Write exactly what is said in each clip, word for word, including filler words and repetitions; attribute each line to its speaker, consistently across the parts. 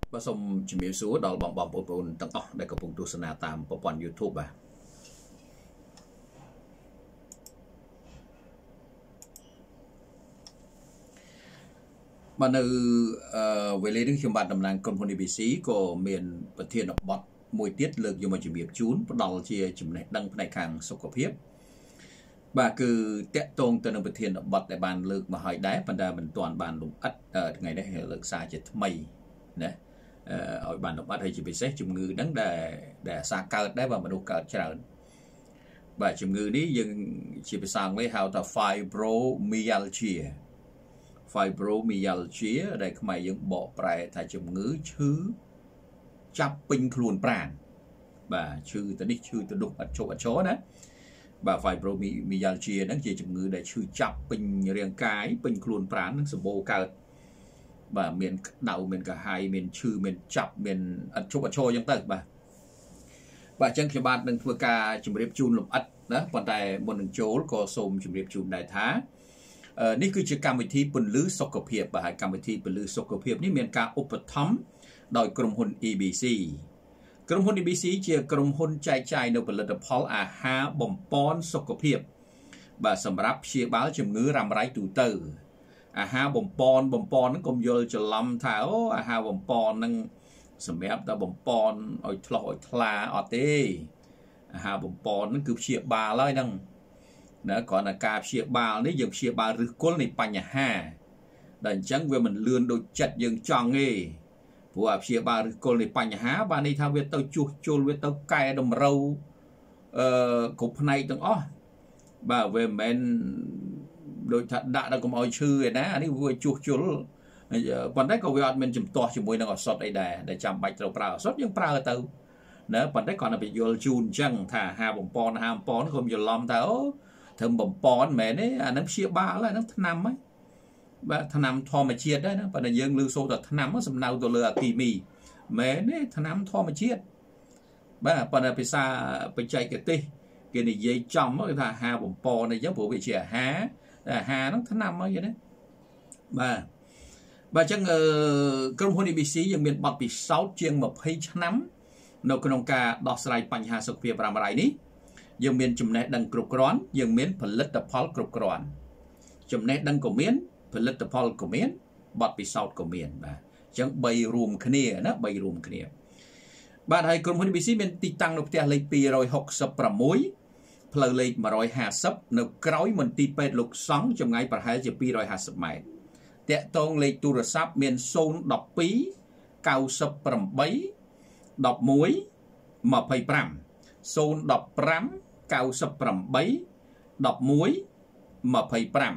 Speaker 1: Bà xongជំរាបសួរដល់បងបងប្អូនទាំងអស់ដែលកំពុងទស្សនាតាមប្រព័ន្ធ YouTube បាទបាទនៅវេលានេះខ្ញុំបាទតំណាងក្រុមហ៊ុន A B C ក៏មានប្រធានបទមួយទៀតលើកយកមកជំរាបជូនផ្ដល់ជាចំណេះដឹងផ្នែកខាងសុខភាពបាទគឺតកតងទៅនឹងប្រធានបទដែលបានលើកមកហើយដែរប៉ុន្តែមិនទាន់បានលម្អិតថ្ងៃនេះលើកសារជាថ្មីណាឲ្យបានលម្អិតហើយជាពិសេសជំងឺហ្នឹងដែលដែលអាសាកើតដែរបាទមនុស្សកើតច្រើនបាទជំងឺនេះយើងជាភាសាអង់គ្លេសហៅថា fibromyalgia fibromyalgia ដែលខ្មែរយើងបកប្រែថាជំងឺឈឺចាប់ពេញខ្លួនប្រាណបាទឈឺទៅនេះឈឺទៅនោះអត់ជប់អត់ចោណាបាទ fibromyalgia ហ្នឹងជាជំងឺដែលឈឺចាប់ពេញរាងកាយពេញខ្លួនប្រាណនឹងសម្បូរកើតបាទមានក្តៅមានកាហាយមានឈឺមានចាប់មានអត់ជប់អត់ឈរអញ្ចឹងទៅបាទបាទអញ្ចឹងខ្ញុំបាទនឹងធ្វើការជម្រាបជូនលម្អិតណាប៉ុន្តែមុននឹងចូលក៏សូមជម្រាបជូនដែរថានេះគឺជាកម្មវិធីពន្លឺសុខភាពបាទហើយកម្មវិធីពន្លឺសុខភាពនេះមានការឧបត្ថម្ភដោយក្រុមហ៊ុន A B C ក្រុមហ៊ុន A B C ជាក្រុមហ៊ុនចែកចាយនៅផលិតផលអាហារបំប៉នសុខភាពបាទសម្រាប់ព្យាបាលជំងឺរ៉ាំរ៉ៃទូទៅអាហារបំពន់បំពន់ហ្នឹងកុំយល់ច្រឡំថាអូអាហារបំពន់ហ្នឹងសម្រាប់តែបំពន់ឲ្យឆ្លោះឲ្យថ្លាអត់ទេអាហារបំពន់ហ្នឹងគឺព្យាបាលហើយហ្នឹងណាគ្រាន់តែការព្យាបាលនេះយើងព្យាបាលឫសគល់នៃបញ្ហាដែលអញ្ចឹងវាមិនលឿនដូចចិត្តយើងចង់ទេព្រោះអាព្យាបាលឫសគល់នៃបញ្ហាបានន័យថាវាទៅជួសជុលវាទៅកែតម្រូវអឺគ្រប់ផ្នែកទាំងអស់បាទវាមិនមែនដូចថាដាក់ដល់កុំឲ្យឈឺឯណានេះវាជួសជុលប៉ុន្តែក៏វាអត់មានចំទាស់ជាមួយនឹងឱសថអីដែរដែលចាំបាច់ត្រូវប្រើឱសថយើងប្រើទៅណាប៉ុន្តែគាត់ទៅបញ្យល់ជូនអញ្ចឹងថាអាហារបំពន់អាហារបំពន់កុំច្រឡំថាអូធ្វើបំពន់មែនទេអានឹងព្យាបាលហើយអានឹងថ្នាំហ៎បាទថ្នាំធម្មជាតិដែរណាប៉ុន្តែយើងលើសូត្រថាថ្នាំសំដៅទៅលើអាគីមីមែនទេថ្នាំធម្មជាតិបាទប៉ុន្តែភាសាបច្ចេកទេសគេនិយាយចំគេថាអាហារបំពន់អីចឹងព្រោះវាជាអាហារអាហារហ្នឹងថ្នាំអីណាបាទបាទអញ្ចឹងក្រុមហ៊ុន A B C យើងមានបទពិសោធន៍ជាងម្ភៃឆ្នាំនៅក្នុងការដោះស្រាយបញ្ហាសុខភាពរ៉ាំរ៉ៃនេះយើងមានចំណេះដឹងគ្រប់គ្រាន់យើងមានផលិតផលគ្រប់គ្រាន់ចំណេះដឹងក៏មានផលិតផលក៏មានបទពិសោធន៍ក៏មានបាទអញ្ចឹងបីរួមគ្នាណាបីរួមគ្នាបាទហើយក្រុមហ៊ុន A B C មានទីតាំងនៅផ្ទះលេខពីររយហុកសិបប្រាំមួយផ្លូវលេខមួយរយហាសិបនៅក្រោយមន្ទីរពេទ្យលោកសង្ឃចម្ងាយប្រហែលជាពីររយហាសិបម៉ែត្រតាក់ទងលេខទូរស័ព្ទមានศูนย์ một hai เก้าสิบแปด สิบเอ็ด ยี่สิบห้า ศูนย์ mộtห้า เก้าสิบแปด สิบเอ็ด ยี่สิบห้า ศูนย์ แปด แปด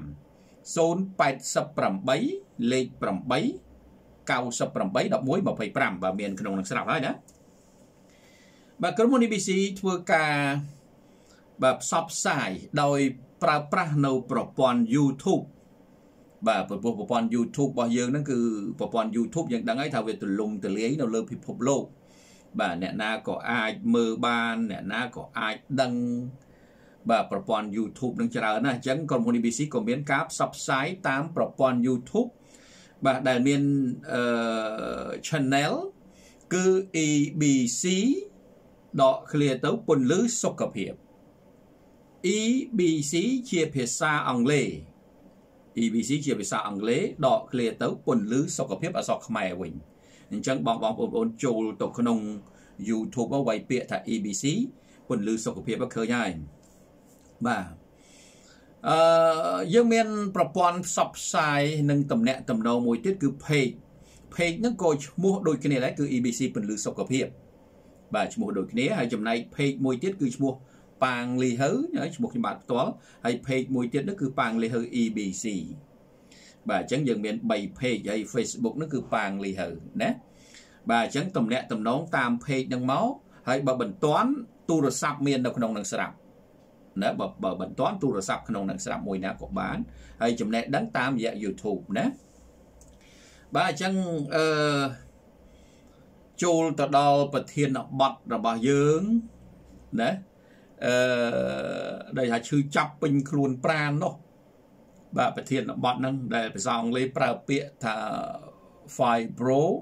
Speaker 1: លេខแปด เก้าสิบแปด สิบเอ็ด ยี่สิบห้า បាទមានក្នុងនឹងស្រាប់ហើយណាបាទក្រុមហ៊ុន A B C ធ្វើការបាទផ្សព្វផ្សាយដោយប្រើប្រាស់នៅប្រព័ន្ធ YouTube បាទប្រព័ន្ធ YouTube របស់យើងហ្នឹងគឺប្រព័ន្ធ YouTube យើងដឹងហើយថាវាទូលំទូលាយនៅលើពិភពលោកបាទអ្នកណាក៏អាចមើលបានអ្នកណាក៏អាចដឹងបាទប្រព័ន្ធ YouTube នឹងច្រើនណាស់អញ្ចឹងក្រុមហ៊ុន A B C ក៏មានការផ្សព្វផ្សាយតាមប្រព័ន្ធ YouTube បាទដែលមានអឺ channel គឺ A B C ដកឃ្លាទៅពន្លឺសុខភាពE B C ជាភាសាអង់គ្លេស E B C ជាភាសាអង់គ្លេសដកឃ្លាទៅពន្លឺសុខភាពអក្សរខ្មែរវិញអញ្ចឹងបងបងប្អូនចូលទៅក្នុង YouTube មកវាយពាក្យថា E B C ពន្លឺសុខភាពឃើញហើយបាទអឺយើងមានប្រព័ន្ធផ្សព្វផ្សាយនិងតំណាក់តំណងមួយទៀតគឺ page page ហ្នឹងក៏ឈ្មោះដូចគ្នាដែរគឺ E B C ពន្លឺសុខភាពបាទឈ្មោះដូចគ្នាហើយចំណែក page មួយទៀតគឺឈ្មោះប៉ាងលីហៅឈ្មោះខ្ញុំបាទផ្ទាល់ហើយ page មួយទៀតនោះគឺប៉ាងលីហៅ E B C បាទអញ្ចឹងយើងមានបី page ហើយ Facebook នោះគឺប៉ាងលីហៅណាបាទអញ្ចឹងតំណាក់តំណងតាម page ហ្នឹងមកហើយបើមិនទាន់ទូរស័ព្ទមាននៅក្នុងនឹងស្រាប់ណាបើបើមិនទាន់ទូរស័ព្ទក្នុងនឹងស្រាប់មួយណាក៏បានហើយចំណេះដឹងតាមរយៈ YouTube ណាបាទអញ្ចឹងអឺចូលទៅដល់ប្រធានបទរបស់យើងណាអឺដែលថាឈឺចាប់ពេញខ្លួនប្រាណនោះបាទប្រធានបទហ្នឹងដែលភាសាអង់គ្លេសប្រើពាក្យថា fibro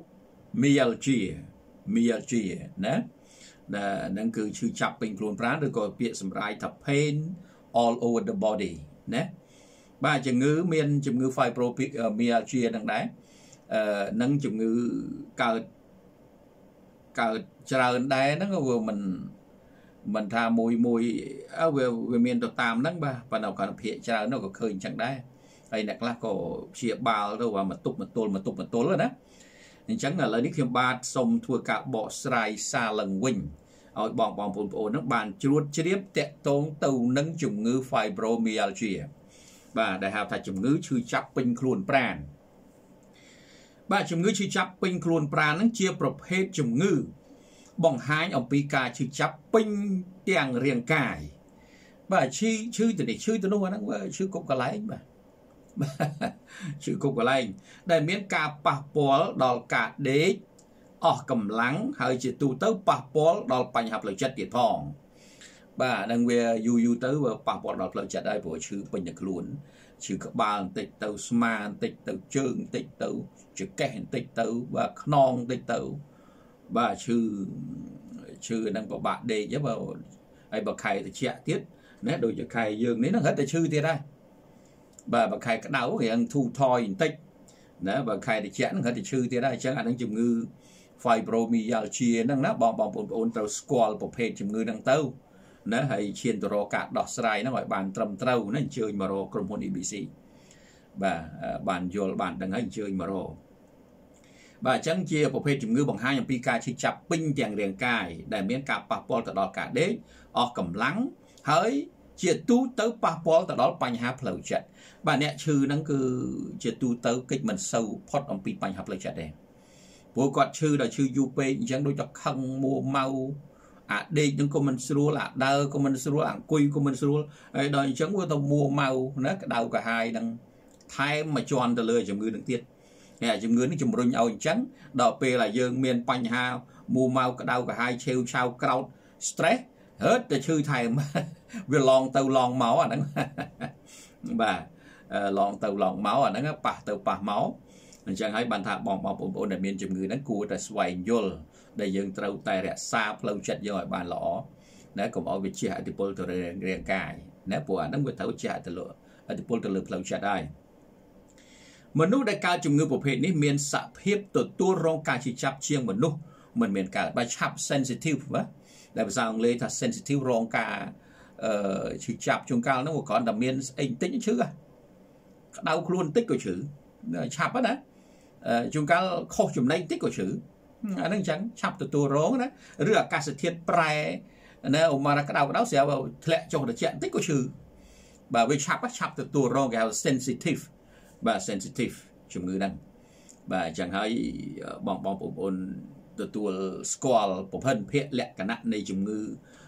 Speaker 1: myalgia myalgia ណាហ្នឹងគឺឈឺចាប់ពេញខ្លួនប្រាណឬក៏ពាក្យសម្រាយថា pain all over the body ណាបាទជំងឺមានជំងឺ fibromyalgia ហ្នឹងដែរអឺនឹងជំងឺកើតកើតច្រើនដែរហ្នឹងវាមិនមិនថាមួយមួយវាវាមានទៅតាមហ្នឹងបាទប៉ុន្តែគាត់ភាគច្រើននោះក៏ឃើញអញ្ចឹងដែរហើយអ្នកខ្លះក៏ព្យាបាលទៅว่าមកទុបមកទល់មកទុបមកទល់ណាអញ្ចឹងឥឡូវនេះខ្ញុំបាទសូមធ្វើការបកស្រាយសារឡើងវិញឲ្យបងបងប្អូនហ្នឹងបានជ្រួតជ្រាបតាក់ទងទៅនឹងជំងឺ fibromyalgia បាទដែលហៅថាជំងឺឈឺចាប់ពេញខ្លួនប្រាណបាទជំងឺឈឺចាប់ពេញខ្លួនប្រាណហ្នឹងជាប្រភេទជំងឺបង្ហាញអំពីការឈឺចាប់ពេញទាំងរាងកាយបាទឈឺឈឺទៅនេះឈឺទៅនោះហ្នឹងឈឺគ្រប់កន្លែងបាទឈឺគ្រប់កន្លែងដែលមានការប៉ះពាល់ដល់ការដេកអស់កម្លាំងហើយជាទូទៅប៉ះពាល់ដល់បញ្ហាផ្លូវចិត្តទៀតផងបាទនឹងវាយូរយូរទៅវាប៉ះពាល់ដល់ផ្លូវចិត្តហើយព្រោះឈឺពេញតែខ្លួនឈឺក្បាលបន្តិចទៅស្មាបន្តិចទៅជើងបន្តិចទៅចង្កេះបន្តិចទៅបាទខ្នងបន្តិចទៅបាទឈឺឈឺហ្នឹងពិបាកដេកហ្នឹងបើហើយបើខែត្រជាក់ទៀតណាដូចជាខែយើងនេះហ្នឹងហិតតែឈឺទៀតដែរបាទបើខែក្តៅរៀងធូរថយបន្តិចណាបើខែត្រជាក់ហ្នឹងហិតតែឈឺទៀតដែរអញ្ចឹងអាហ្នឹងជំងឺ fibromyalgia ហ្នឹងណាបងបងប្អូនត្រូវស្គាល់ប្រភេទជំងឺហ្នឹងទៅណាហើយឈានទៅរកការដោះស្រាយហ្នឹងឲ្យបានត្រឹមត្រូវណាអញ្ជើញមករកក្រុមហ៊ុន E B C បាទបានយល់បានដឹងហើយអញ្ជើញមករកបាទអញ្ចឹងជាប្រភេទជំងឺបង្ហាញអំពីការឈឺចាប់ពេញទាំងរាងកាយដែលមានការប៉ះពាល់ទៅដល់ការដេកអស់កម្លាំងហើយជាទូទៅប៉ះពាល់ទៅដល់បញ្ហាផ្លូវចិត្តបាទអ្នកឈឺហ្នឹងគឺជាទូទៅកិច្ចមិនសូវផុតអំពីបញ្ហាផ្លូវចិត្តទេព្រោះគាត់ឈឺដល់ឈឺយូរពេកអញ្ចឹងដូចតែខឹងមួម៉ៅអាដេកហ្នឹងក៏មិនស្រួលអាដើរក៏មិនស្រួលអាអង្គុយក៏មិនស្រួលហើយដល់អញ្ចឹងវាទៅមួម៉ៅណាក្តៅកាហាយហ្នឹងថែមមកជន់ទៅលើជំងឺហ្នឹងទៀតហើយជំងឺនេះជំរុញឲ្យអញ្ចឹងដល់ពេលដែលយើងមានបញ្ហាមួម៉ៅក្តៅកាហាយឆេវឆាវក្រោត stress ហឺតតែឈឺថែមវាឡងទៅឡងមកអាហ្នឹងបាទឡងទៅឡងមកអាហ្នឹងប៉ះទៅប៉ះមកអញ្ចឹងហើយបានថាបងបងប្អូនដែលមានជំងឺហ្នឹងគួរតែស្វែងយល់ដែលយើងត្រូវតែរក្សាផ្លូវចិត្តយើងឲ្យបានល្អណាកុំឲ្យវាជះឥទ្ធិពលទៅលើរាងកាយណាព្រោះអាហ្នឹងវាត្រូវជះឥទ្ធិពលទៅលើផ្លូវចិត្តហើយមនុស្សដែលកើតជំងឺប្រភេទនេះមានសភាពទទួលរងការឈឺចាប់ជាងមនុស្សមិនមានកើតបើឆាប់ sensitive ណាដែលភាសាអង់គ្លេសថា sensitive រងការអឺឈឺចាប់ជួនកាលហ្នឹងគ្រាន់តែមានអីបន្តិចឈឺក្តៅខ្លួនបន្តិចក៏ឈឺឆាប់ណាជួនកាលខុសចំណែកបន្តិចក៏ឈឺអាហ្នឹងអញ្ចឹងឆាប់ទទួលរងណាឬអាកាសធាតុប្រែណាអូម៉ារក្តៅក្តៅស្រាប់ធ្លាក់ចុះត្រជាក់បន្តិចក៏ឈឺបាទវាឆាប់ឆាប់ទទួលរងគេហៅ sensitive បាទ sensitive ជំងឺហ្នឹងបាទអញ្ចឹងហើយបងបងប្អូនទទួលស្គាល់ប្រភេទភាគលក្ខណៈនៃជំងឺ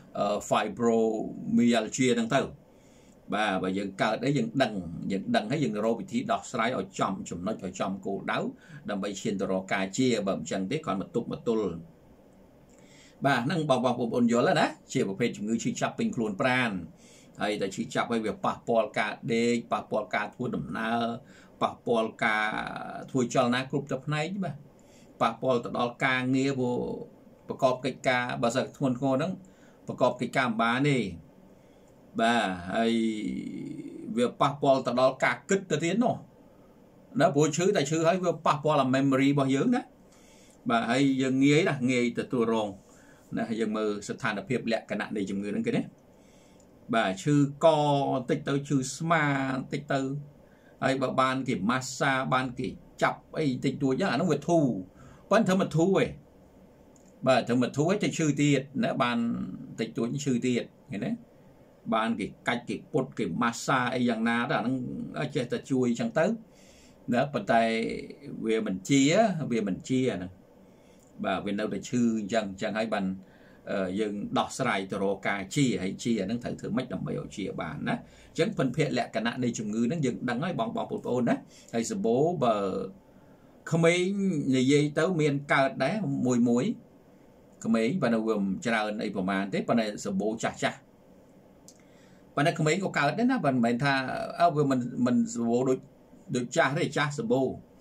Speaker 1: fibromyalgia ហ្នឹងទៅបាទបើយើងកើតអីយើងដឹងយើងដឹងហើយយើងរកវិធីដោះស្រាយឲ្យចំចំណុចឲ្យចំគោលដៅដើម្បីឈានទៅរកការជាបើមិនចឹងទេគាត់មកទប់មកទល់បាទហ្នឹងបងបងប្អូនយល់ណាជាប្រភេទជំងឺឈឺចាប់ពេញខ្លួនប្រាណហើយតែឈឺចាប់ហើយវាប៉ះពាល់ការដេកប៉ះពាល់ការធ្វើដំណើរប៉ះពាល់ការធ្វើចលនាគ្រប់ទៅផ្នែកបាទប៉ះពាល់ទៅដល់ការងារប្រកបកិច្ចការបើសិនធ្ងន់ធ្ងរហ្នឹងប្រកបកិច្ចការមិនបានទេបាទហើយវាប៉ះពាល់ទៅដល់ការគិតទៅទៀតនោះណាព្រោះឈឺតែឈឺហើយវាប៉ះពាល់ដល់ memory របស់យើងណាបាទហើយយើងងាយណាងាយទទួលរងណាយើងមើលស្ថានភាពលក្ខណៈនៃជំងឺហ្នឹងគេណាបាទឈឺកបន្តិចទៅឈឺស្មាបន្តិចទៅហើយបើបានគេម៉ាស្សាបានគេចាប់អីបន្តិចតួចហ្នឹងអានោះវាធូរប៉ុន្តែមិនធូរទេបាទតែមិនធូរទេឈឺទៀតណាបានបន្តិចតួចឈឺទៀតឃើញទេបានគេកាច់គេពុតគេម៉ាស្សាអីយ៉ាងណាទៅអាហ្នឹងចេះតែជួយអញ្ចឹងទៅណាប៉ុន្តែវាមិនជាវាមិនជាហ្នឹងបាទវានៅតែឈឺអញ្ចឹងអញ្ចឹងហើយបានយើងដោះស្រាយទៅរកការជាហើយជាហ្នឹងត្រូវធ្វើម៉េចដើម្បីឲ្យជាបានណាអញ្ចឹងពិនភាគលក្ខណៈនៃជំងឺហ្នឹងយើងដឹងហើយបងបងប្អូនណាហើយសម្បូរបើក្មេងនិយាយទៅមានកើតដែរមួយមួយក្មេងបើនៅវាច្រើនអីប្រហែលទេប៉ុន្តែសម្បូរចាស់ចាស់ប៉ុន្តែក្មេងក៏កើតដែរណាមិនមែនថាអើវាមិនមិនសម្បូរដូចដូចចាស់ទេចាស់សម្បូរ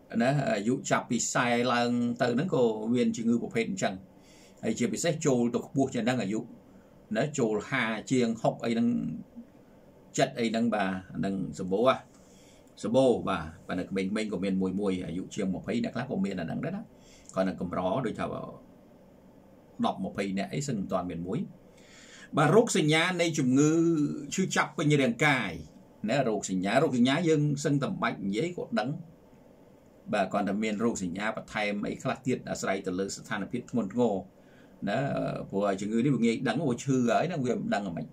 Speaker 1: nè dụ chập bị sai là từ nó có viên chữ ngữ bộ phận chẳng hay chỉ bị xét trôi tục buộc cho đang ở dụ nó trôi hà chiêng học ấy đang chất ấy đang bà đang sờ bố à sờ bố bà và là mình mình của miền mùi mùi dụ chiêng một phí đặc lắc của miền là đang đấy đó còn là cầm rõ đôi chào đọc một phí này ấy sừng toàn miền muối bà rốt sinh nhá đây chùm ngư chưa chập bên như đèn cài nè rốt sinh nhá rốt sinh nhá dân sân tầm bạch giấy cột đắng bà còn là miền rốt sinh nhá và thay mấy khắc tiết đã xảy từ lư sát phiết ngôn ngô đó của chừng người đi một nghe đắng của chư ấy nó quyền đắng ở mình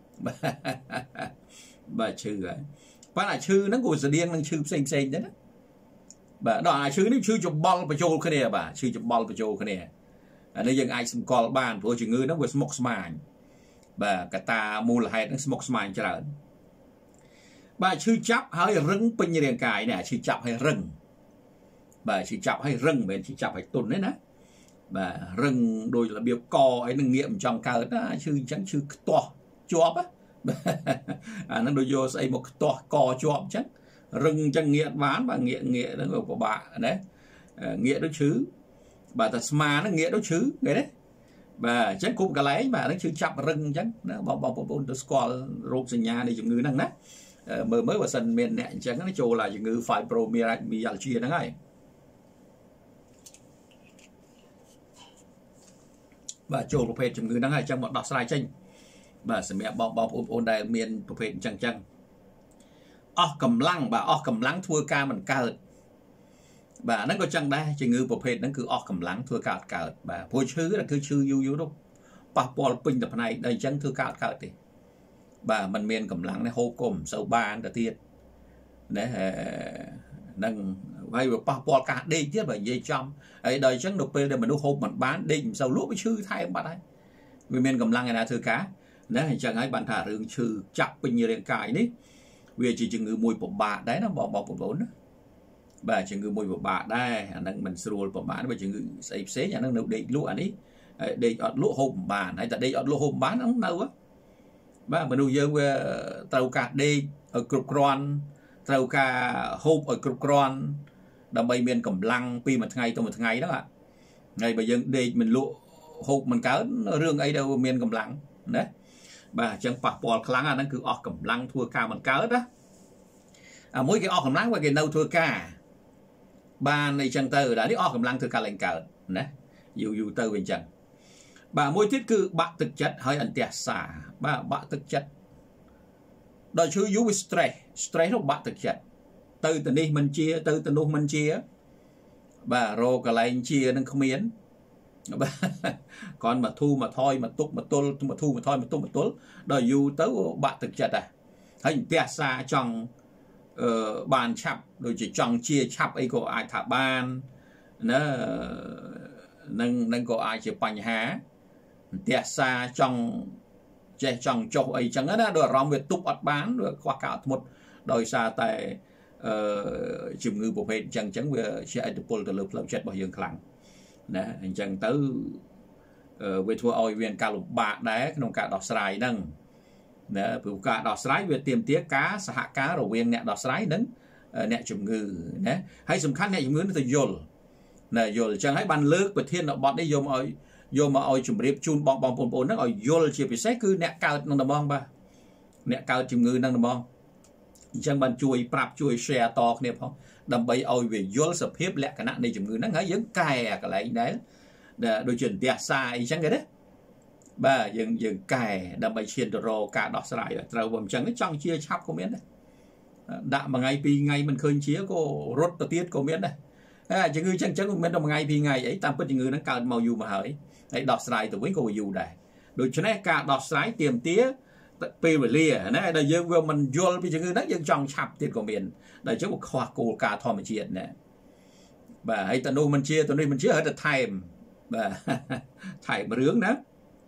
Speaker 1: bà chư ấy bà là chư nó của sự điên nó chư xanh xanh đấy bà đó là chư nó chư chụp ball và chô cái này bà chư chụp ball và chô cái này nơi dân ai xâm call bàn của chừng người nó của smoke smile bà cả ta mua là hay nó smoke smile cho rồi bà chư chắp hơi rừng pin như đèn cài nè chư chắp hay rừng bà chư chắp hay rừng bên chư chắp hay tuần đấy nè bà rừng đôi là biểu co ấy nó nghiệm trong cờ đó chứ chẳng chứ to chóp á à, nó đôi vô xây một to co chóp chắc rừng chẳng nghiện bán và nghiện nghiện đó của bà đấy à, nghiện đó chứ bà ta mà nó nghiện đó chứ đấy đấy bà chắc cũng cả lấy bà nó chứ chắp rừng chắc nó bong bong bong bong score rộp sinh nhà để dùng ngữ năng đó mới mới vào sân miền nè chẳng nó trồ là dùng ngữ phải pro myalgia đó ngay và trồ bộ phê chừng ngữ năng hay trong một đọc slide tranh bà sẽ mẹ bong bong ôm ôn đại miền bộ phê chẳng chẳng ơ cầm lăng bà ơ cầm lăng thua ca mình cao bà nó có chẳng đây chừng ngữ bộ phê nó cứ ơ cầm lăng thua cao cao bà phôi chứ là cứ chư du du đâu bà bò pin tập này đây chẳng thua cao cao thì bà mình miền cầm lăng này hô cùng sâu ba đầu tiên để nâng vay vào ba bò cả đi chứ bởi dây trong ấy đời chẳng được để mình đâu hộp mình bán đi sau lúc với chư thay bạn ấy vì miền cầm lăng này là thưa cá nếu hành chẳng ấy bạn thả rừng chư chặt bình như đèn cài đấy vì chỉ chừng ngư mùi của bà đấy nó bỏ bỏ của bốn bà chừng ngư mùi của bà đây nâng mình sưu của bà nó chừng ngư xếp xế nhà nâng nấu đi lụa đấy đi ở lụa hộp bà này tại đây ở lụa hộp bán nó không đâu á bà mình nuôi dưỡng tàu cá đi ở cục gòn tàu cá hộp ở cục gòn đầm bay miền cầm lăng pi một ngày tôi một ngày đó ạ ngày bây giờ đi mình lụa hộp mình cá rương ấy đâu miền cầm lăng đấy bà chẳng bạc bò kháng à nó cứ ọt cầm lăng thua ca mình cá đó à mỗi cái ọt cầm lăng và cái nâu thua ca bà này chẳng tờ đã đi ọt cầm lăng thua ca lên cá đấy dù dù tờ bên chẳng bà mỗi thiết cư bạc thực chất hơi ẩn tiệt xả bà bạc thực chất đó chứ dù stress stress nó bạc thực chất từ từ đi mình chia từ từ lúc mình chia bà rô cả lại chia nên không miến còn mà thu mà thôi mà túc mà tôl mà thu mà thôi mà túc mà tôl đó dù tới bạc thực chất à hình tiệt xả trong uh, bàn chập rồi chỉ trong chia chập ấy của ai thả bàn nó nâng nâng của ai chỉ bánh há tiệt xa trong che trong châu ấy chẳng đó được rong việc túc ọt bán được qua cả một đôi xa tại chìm ngư bộ phê chẳng chẳng về xe Interpol từ lúc lâu chết bao nhiêu khẳng nè chẳng tới về thua oi viên cả lục bạc đấy trong cả đọt sài nâng nè vừa cả đọt sài về tìm tía cá xã cá rồi viên nè đọt sài đứng nè chìm ngư nè hay sầm khăn nè chìm ngư nó từ dồn nè dồn chẳng hay bàn lướt về thiên nó bọn đấy dồn oi vô mà oi chùm riệp chun bong bong bong bong nó oi vô chỉ bị xét cứ nẹt cao năng đầm bong ba nẹt cao chìm ngư năng đầm bong chẳng bàn chui prap chui share to nè phong đầm bay oi về vô sập hiếp lẹ cái nạn này chìm ngư nó ngay giống cài cái lại đấy đôi chuyện tiệt sai chẳng cái đấy ba dừng dừng cài đầm bay chiên đồ cả đọt sải rồi bầm chẳng cái trong chia chắp có miếng đấy đạm mà ngày pi ngày mình khơi chia cô rốt đầu tiết có miếng đây à, chỉ người chân chân của mình trong ngày thì ngày ấy tam bất người nó cao màu dù mà hỏi ấy đọt sải từ với cô dù đây đối cho nên cả đọt sải tiềm tía pê về lia này đây giờ vừa mình vô bây giờ người nó dân trong chập tiền của mình đây chứ một khoa cô cả thò mà chuyện nè và ấy tận đâu mình chia tận đây mình chia hết time và thải mà rướng đó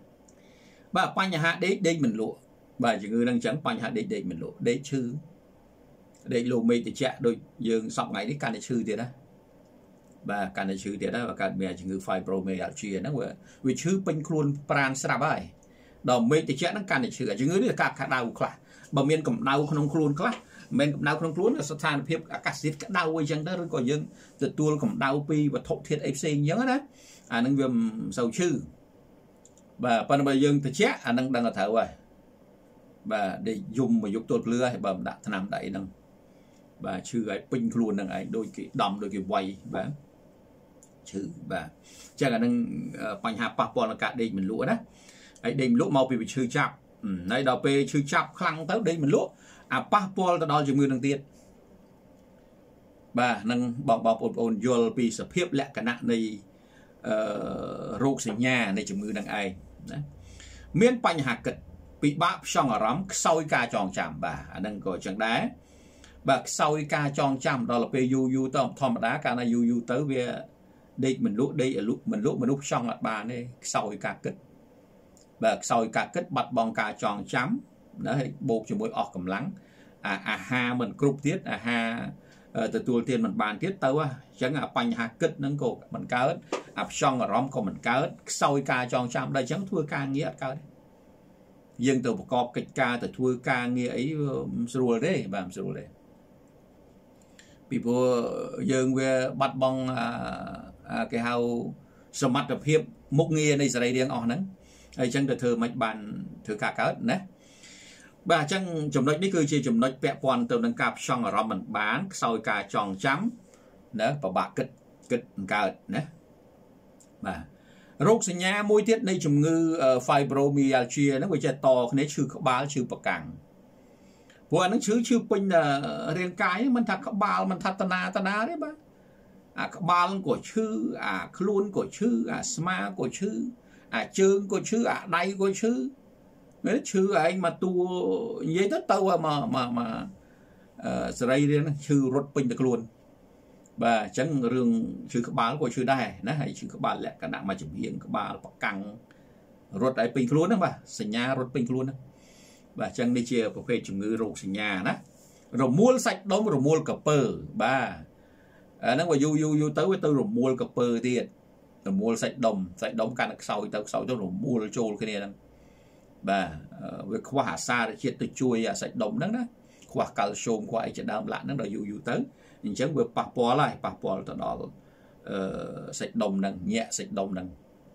Speaker 1: và quanh nhà hạ đấy đây mình lụa và chỉ người đang trắng quanh hạ đấy đây mình lụa đấy chứ đây lô mê thì chạy đôi dương sọc ngày đấy can để chư tiền đó và can để chư tiền đó và can mẹ chỉ người phải pro mê ở chuyện đó vì chư pin khuôn pran sra bài đầu mê thì chạy nó can để chư chỉ người đấy cả cả đau khla bằng miền cầm đau không khuôn khla men cầm đau không luôn là sát than phép cả xịt cả đau với chẳng đó rồi còn dân từ tua cầm đau pi và thọ thiệt ép xê nhớ đó à năng viêm sầu chư và pan bây dân thì chết à năng đang ở thở rồi và để dùng mà dùng tốt lừa hay bầm đã nằm đẩy năng và chư ấy pin luôn năng ấy đôi cái đầm đôi cái quay và chư và chắc là năng bành hạp bạc bò là cả đây mình lúa đó ấy đây mình lúa mau bị chư chạp này đào pe chư chạp khăng tới đây mình lúa à bạc bò ta đo chừng mười năng tiền và năng bọc bọc ồn ồn vô bị sập hiếp lẹ cả nạn này rốt sinh nhà này chừng mười năng ai miễn bành hạt kịch bị bắp xong ở rắm sau ca tròn chạm bà đang gọi chẳng đá và sau ca tròn chạm đó là pe yu yu tôm thom đá ca này yu yu tới về đây mình lúc đây ở lúc mình lúc mình lúc xong là bà này sau ca kịch và sau ca kịch bật bong ca tròn chấm đấy buộc cho mỗi ọt cầm lắng à à ha mình group tiết à ha từ tua tiền mình bàn tiết tới chẳng là bành hạt kịch nâng cổ mình cao hết áp xong ở rắm còn mình cao hết sau ca tròn chạm đây chẳng thua ca nghĩa cao đấy dân từ một cọp kịch ca từ thua ca nghĩa ấy rồi đấy và rồi đấy people dân về bắt bong cái hào sầm mặt tập hiệp mục nghĩa này giờ đây điên on nắng ấy chẳng được thưa mạch bàn thưa cả cả nè bà chẳng chấm nói ní cứ chỉ chấm nói vẽ quan từ nâng cặp xong ở mình bán sau cả tròn chấm nữa và bạc kịch kịch cả nè bà rốt sinh nhà môi tiết này chùm ngư fibromyalgia nó phải chạy to cái chữ các ba chữ bạc cẳng vừa nó chữ chữ pin là riêng cái mình thật các ba mình thật tana tana đấy ba à các ba của chữ à luôn của chữ à sma của chữ à chương của chữ à đây của chữ đấy chữ anh mà tu giấy tất tâu mà mà mà đây đấy chữ rốt pin được luôn và chẳng rừng chữ các bạn của chữ đây nó hay chữ các bạn lại cả nặng mà chụp hiện các bạn bạc căng rốt đại pin luôn đó mà sinh nhà rốt pin luôn đó và chẳng đi chia của phê chủng ngữ rốt sinh nhà đó rồi mua sạch đó rồi mua cặp pơ ba nó mà du du du tới với tôi rồi mua cặp pơ tiền rồi mua sạch đồng sạch đồng càng được sau tới sau cho rồi mua trôi cái này đó và với khoa hạ xa để chia từ chui à sạch đồng đó đó khoa calcium khoa ấy chỉ đam lại nó rồi du du tới chẳng vừa bạc bò lại bạc bò từ đó sạch đồng nằng nhẹ sạch đồng nằng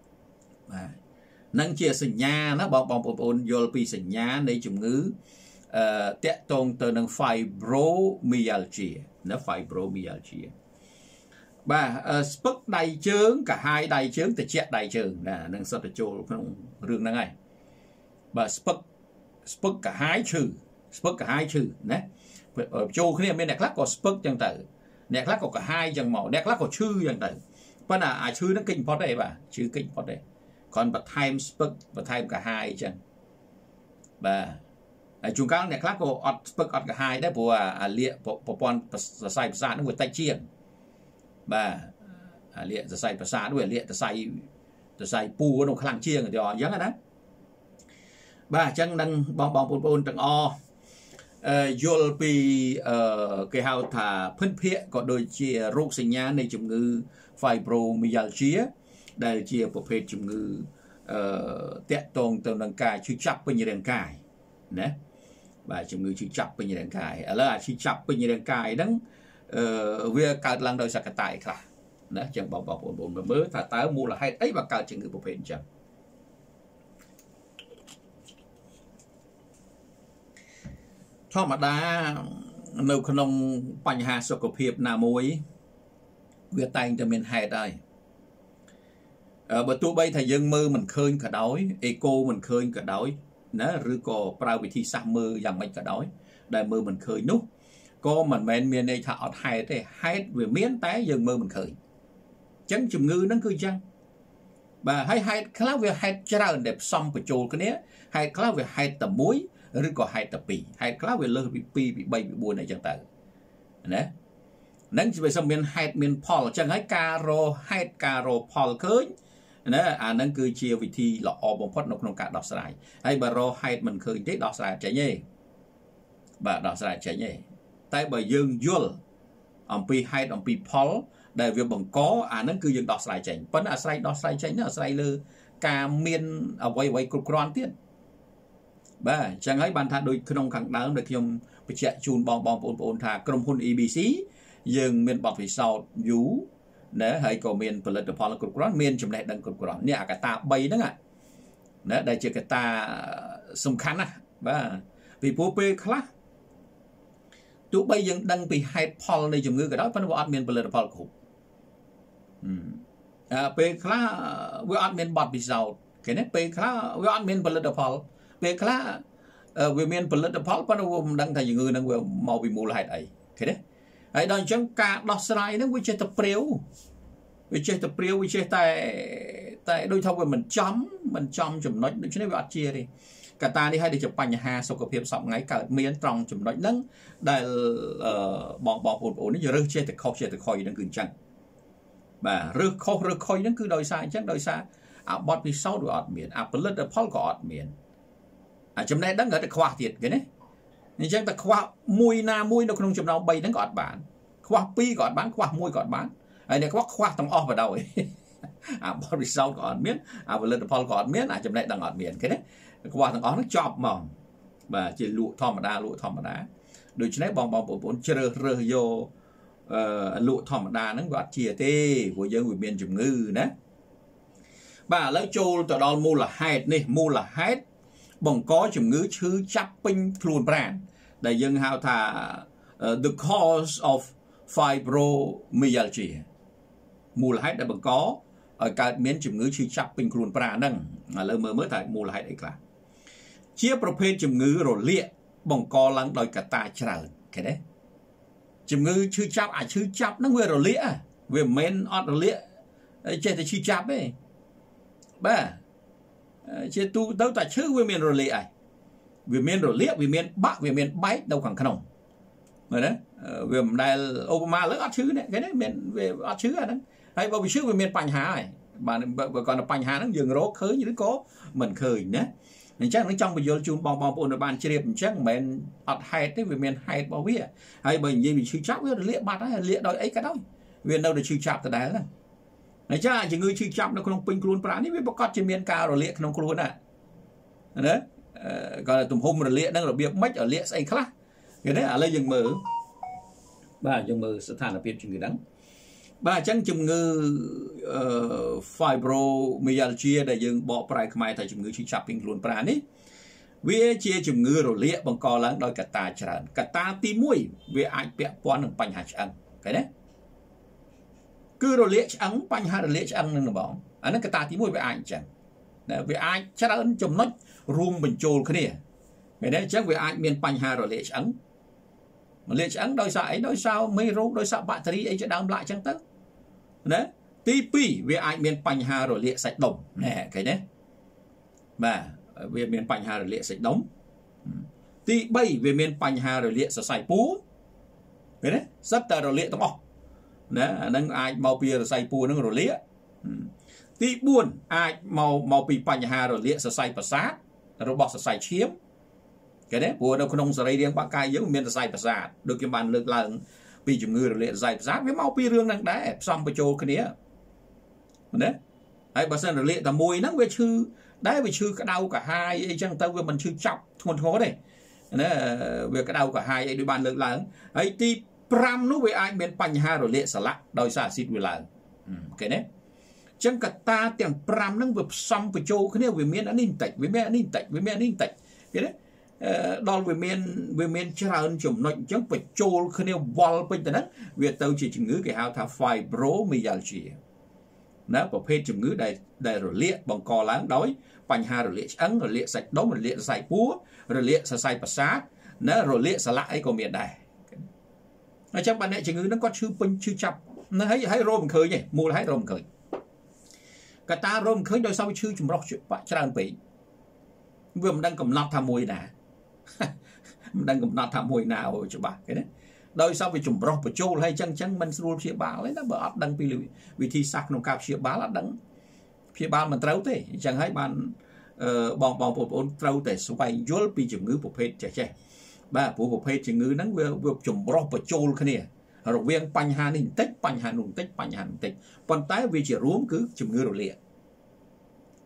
Speaker 1: nâng chia sinh nhà nó bong bong bong vô pi sinh nhà đây chủng ngữ tẹt tông từ nâng fibromyalgia nó fibromyalgia và spuk đầy chướng cả hai đầy chướng từ chết đầy chướng là nâng sao để cho rương năng này và spuk spuk cả hai chữ spuk cả hai chữ nè ở châu cái này bên đẹp lắc có spuk chẳng tử đẹp lắc có cả hai chẳng màu đẹp lắc có chữ chẳng tử vẫn là à chữ nó kinh phật đây bà chữ kinh phật đây còn bật time spuk bật time cả hai chẳng và chúng các đẹp lắc có spuk cả hai đấy của à liệt bộ pon sai sai nó vừa tay chiên và liệt sai sai nó vừa liệt sai sai pu nó khăng chiên thì họ giống đó ba chẳng đang bong bong bồn bồn từng o you'll be cái hào thả phân phệ có đôi chia rốt sinh nhà này chủng ngữ fibromyalgia đây chia bộ phê chủng ngữ tẹt tông từ nâng cài chữ chắp bên như đèn cài nè và chủng ngữ chữ chắp bên như đèn cài ở là chữ chắp bên như đèn cài đắng về cả lần đời sạc tại cả nè chẳng bong bong bồn bồn mà mới thả táo mua là hay ấy và cả chủng ngữ bộ phê chẳng thọ mà đa nấu khăn ông bánh hà sọc cột hiệp nào mối việc tay cho mình hay đây bởi tụi bây thầy dân mơ mình khơi cả đói eco mình khơi cả đói nó rư có prao vị thi sang mơ dòng mình cả đói đại mơ mình khơi nút có mình men miền đây thọ hay thế hay về miến té dân mơ mình khơi chẳng chùm ngư nó cứ chăng và hay hay khá về hay ra đẹp xong của chồ cái nế hay khá về hay tầm muối rồi có hai tập bì hai class về lơ bị pi bị bay bị buồn này chẳng tử nè nâng về xong miền hai miền Paul chẳng hay caro hai caro Paul khơi nè à nâng cứ chia vị thi là o bông phát nộp nông cả đọc sai hay bà ro hai mình khơi thế đọc sai chạy nhé bà đọc sai chạy nhé tại bởi dương yul ông pi hai ông pi Paul để việc bằng có à nâng cứ dương đọc sai chạy vẫn là sai đọc sai chạy nó sai lơ ca miền ở quay quay cục ron tiết bà chẳng ấy bàn thà đôi không khẳng đáng được nhom បច្ចៈជូនបងបងប្អូនប្អូនថាក្រុមហ៊ុន E B C យើងមានបទពិសោធន៍យូរណាហើយក៏មានផលិតផលគ្រប់គ្រាន់មានចំណេះដឹងគ្រប់គ្រាន់នេះអាកតា3ហ្នឹងណាដែលជាកតាសំខាន់ណាស់បាទពីព្រោះពេលខ្លះទោះបីយើងដឹងពីហេតុផលនៃជំងឺក៏ដោយប៉ុន្តែវាអត់មានផលិតផលគ្រប់អឺពេលខ្លះវាអត់មានបទពិសោធន៍គេណាពេលខ្លះវាអត់មានផលិតផលពេលខ្លះវាមានផលិតផលប៉ុន្តែវាមិនដឹងថាជំងឺហ្នឹងវាមកពីមូលហេតុអីឃើញទេហើយដល់អញ្ចឹងការដោះស្រាយហ្នឹងវាចេះតែព្រាវវាចេះតែព្រាវវាចេះតែតែដូចថាវាមិនចំមិនចំចំណុចដូច្នេះវាអត់ជាទេកត្តានេះហើយដែលជាបញ្ហាសុខភាពសពថ្ងៃកើតមានត្រង់ចំណុចហ្នឹងដែលបងបងប្អូនប្អូននេះរើសចេះតែខុសចេះតែខុសហ្នឹងគឺអញ្ចឹងបាទរើសខុសរើសខុសហ្នឹងគឺដោយសារអញ្ចឹងដោយសារអាបត់ពិសោធន៍វាអត់មានអាផលិតផលក៏អត់មានអាចំណេះដឹងក៏តែខ្វះទៀតគេណាអញ្ចឹងតែខ្វះមួយណាមួយនៅក្នុងចំណោម3ហ្នឹងក៏អត់បានខ្វះ2ក៏អត់បានខ្វះ1ក៏អត់បានហើយអ្នកខ្វះខ្វះទាំងអស់បដ ாய் អាបត់ពិសោធន៍ក៏អត់មានអាផលិតផលក៏អត់មានអាចំណេះដឹងអត់មានគេណាខ្វះទាំងអស់ហ្នឹងចប់ហ្មងបាទជាលក់ធម្មតាលក់ធម្មតាដូច្នេះបងបងប្អូនជ្រើសរើសយកអឺលក់ធម្មតាហ្នឹងវាអត់ជាទេព្រោះយើងវាមានជំងឺណាបាទឥឡូវចូលទៅដល់មូលហេតុនេះមូលហេតុបង្កជំងឺឈឺចាប់ពេញខ្លួនប្រាណដែលយើងហៅថា the cause of fibromyalgia មូលហេតុដែលបង្កឲ្យកើតមានជំងឺឈឺចាប់ពេញខ្លួនប្រាណហ្នឹងឥឡូវមើលមើលថាមូលហេតុអីខ្លះជាប្រភេទជំងឺរលាកបង្កឡើងដោយកត្តាច្រើនឃើញទេជំងឺឈឺចាប់អាចឈឺចាប់ហ្នឹងវារលាកវាមិនមែនអត់រលាកចេះតែឈឺចាប់ទេបាទជាទូទៅតែឈឺវាមានរលាកហើយវាមានរលាកវាមានបាក់វាមានបែកនៅខាងក្នុងមើលណាវាមិនដែលឧបមាលើអត់ឈឺនេះគេនេះមានវាអត់ឈឺអាហ្នឹងហើយបើវាឈឺវាមានបញ្ហាហើយបាទបើគាត់បញ្ហាហ្នឹងយើងរកឃើញឬក៏មិនឃើញណាអញ្ចឹងនឹងចង់បញ្យល់ជូនបងបងប្អូនឲ្យបានជ្រាបអញ្ចឹងមិនមែនអត់ហេតុទេវាមានហេតុរបស់វាហើយបើនិយាយវាឈឺចាប់វារលាកបាត់ហើយរលាកដោយអីក៏ដោយវានៅតែឈឺចាប់ដដែលហ្នឹងអញ្ចឹងជំងឺឈឺចាប់នៅក្នុងពេញខ្លួនប្រាណនេះវាប្រកាសជាមានការរលាកក្នុងខ្លួនណាណាគាត់ទំហំរលាកហ្នឹងរបៀបម៉េចរលាកស្អីខ្លះគេណាឥឡូវយើងមើលបាទយើងមើលស្ថានភាពជំងឺហ្នឹងបាទអញ្ចឹងជំងឺ fibromyalgia ដែលយើងបកប្រែខ្មែរថាជំងឺឈឺចាប់ពេញខ្លួនប្រាណនេះវាជាជំងឺរលាកបង្កឡើងដោយកត្តាច្រើនកត្តាទី1វាអាចពាក់ព័ន្ធនឹងបញ្ហាឆ្អឹងឃើញទេគឺរលាកឆ្អឹងបញ្ហារលាកឆ្អឹងនឹងបងអាហ្នឹងកត្តាទី1វាអាចអញ្ចឹងវាអាចច្រើនចំណុចរួមបញ្ចូលគ្នាឃើញទេអញ្ចឹងវាអាចមានបញ្ហារលាកឆ្អឹងរលាកឆ្អឹងដោយសារអីដោយសារមេរោគដោយសារបាក់តេរីអីជាដើមឡាក់អញ្ចឹងទៅណាទី2វាអាចមានបញ្ហារលាកសាច់ដុំណែឃើញទេបាទវាមានបញ្ហារលាកសាច់ដុំទី3វាមានបញ្ហារលាកសរសៃពួរឃើញទេសិតតែរលាកទាំងអស់ណាអានឹងអាចមកពីសរសៃពួរនឹងរលាកទី4អាចមកមកពីបញ្ហារលាកសរសៃប្រសាទរបស់សរសៃឈាមឃើញទេព្រោះនៅក្នុងសរីរាង្គបាក់កាយយើងមានសរសៃប្រសាទដូចខ្ញុំបានលើកឡើងពីជំងឺរលាកសរសៃប្រសាទវាមកពីរឿងហ្នឹងដែរផ្សំបញ្ចូលគ្នាណាហើយបើសិនរលាកតែមួយហ្នឹងវាឈឺដែរវាឈឺក្តៅកាហាយអីចឹងទៅវាមិនឈឺចាប់ធ្ងន់ធ្ងរទេណាវាក្តៅកាហាយអីដូចបានលើកឡើងហើយទី5នោះវាអាចមានបញ្ហារលាកសន្លាក់ដោយសារអាស៊ីតវាឡើងអូខេណាអញ្ចឹងកត្តាទាំង5ហ្នឹងវាផ្សំបញ្ចូលគ្នាវាមានអានេះបន្តិចវាមានអានេះបន្តិចវាមានអានេះបន្តិចឃើញទេដល់វាមានវាមានច្រើនចំណុចអញ្ចឹងបញ្ចូលគ្នាវល់ពេញទៅហ្នឹងវាទៅជាជំងឺគេហៅថា fibromyalgia ណាប្រភេទជំងឺដែលដែលរលាកបង្កឡើងដោយបញ្ហារលាកឆ្អឹងរលាកសាច់ដុំរលាកសរសៃពួររលាកសរសៃប្រសាទណារលាកសន្លាក់អីក៏មានដែរអញ្ចឹងបើអ្នកជំងឺហ្នឹងគាត់ឈឺពេញឈឺចាប់ណាហើយហើយរោមមិនឃើញទេមូលហេតុរោមមិនឃើញកត្តារោមមិនឃើញដោយសារវាឈឺចម្រុះច្រើនពេកវាមិនដឹងកំណត់ថាមួយណាមិនដឹងកំណត់ថាមួយណាអូច្បាស់ឃើញទេដោយសារវាចម្រុះបញ្ចូលហើយអញ្ចឹងអញ្ចឹងមិនស្រួលព្យាបាលទេណាបើអត់ដឹងពីវិធីសាស្ត្រក្នុងការព្យាបាលអត់ដឹងព្យាបាលមិនត្រូវទេអញ្ចឹងហើយបានបងបងប្អូនត្រូវតែស្វែងយល់ពីជំងឺប្រភេទចេះចេះបាទព្រោះប្រភេទជំងឺហ្នឹងវាវាចម្រុះបញ្ចូលគ្នារវាងបញ្ហានេះបន្តិចបញ្ហានោះបន្តិចបញ្ហានោះបន្តិចប៉ុន្តែវាជារួមគឺជំងឺរលាក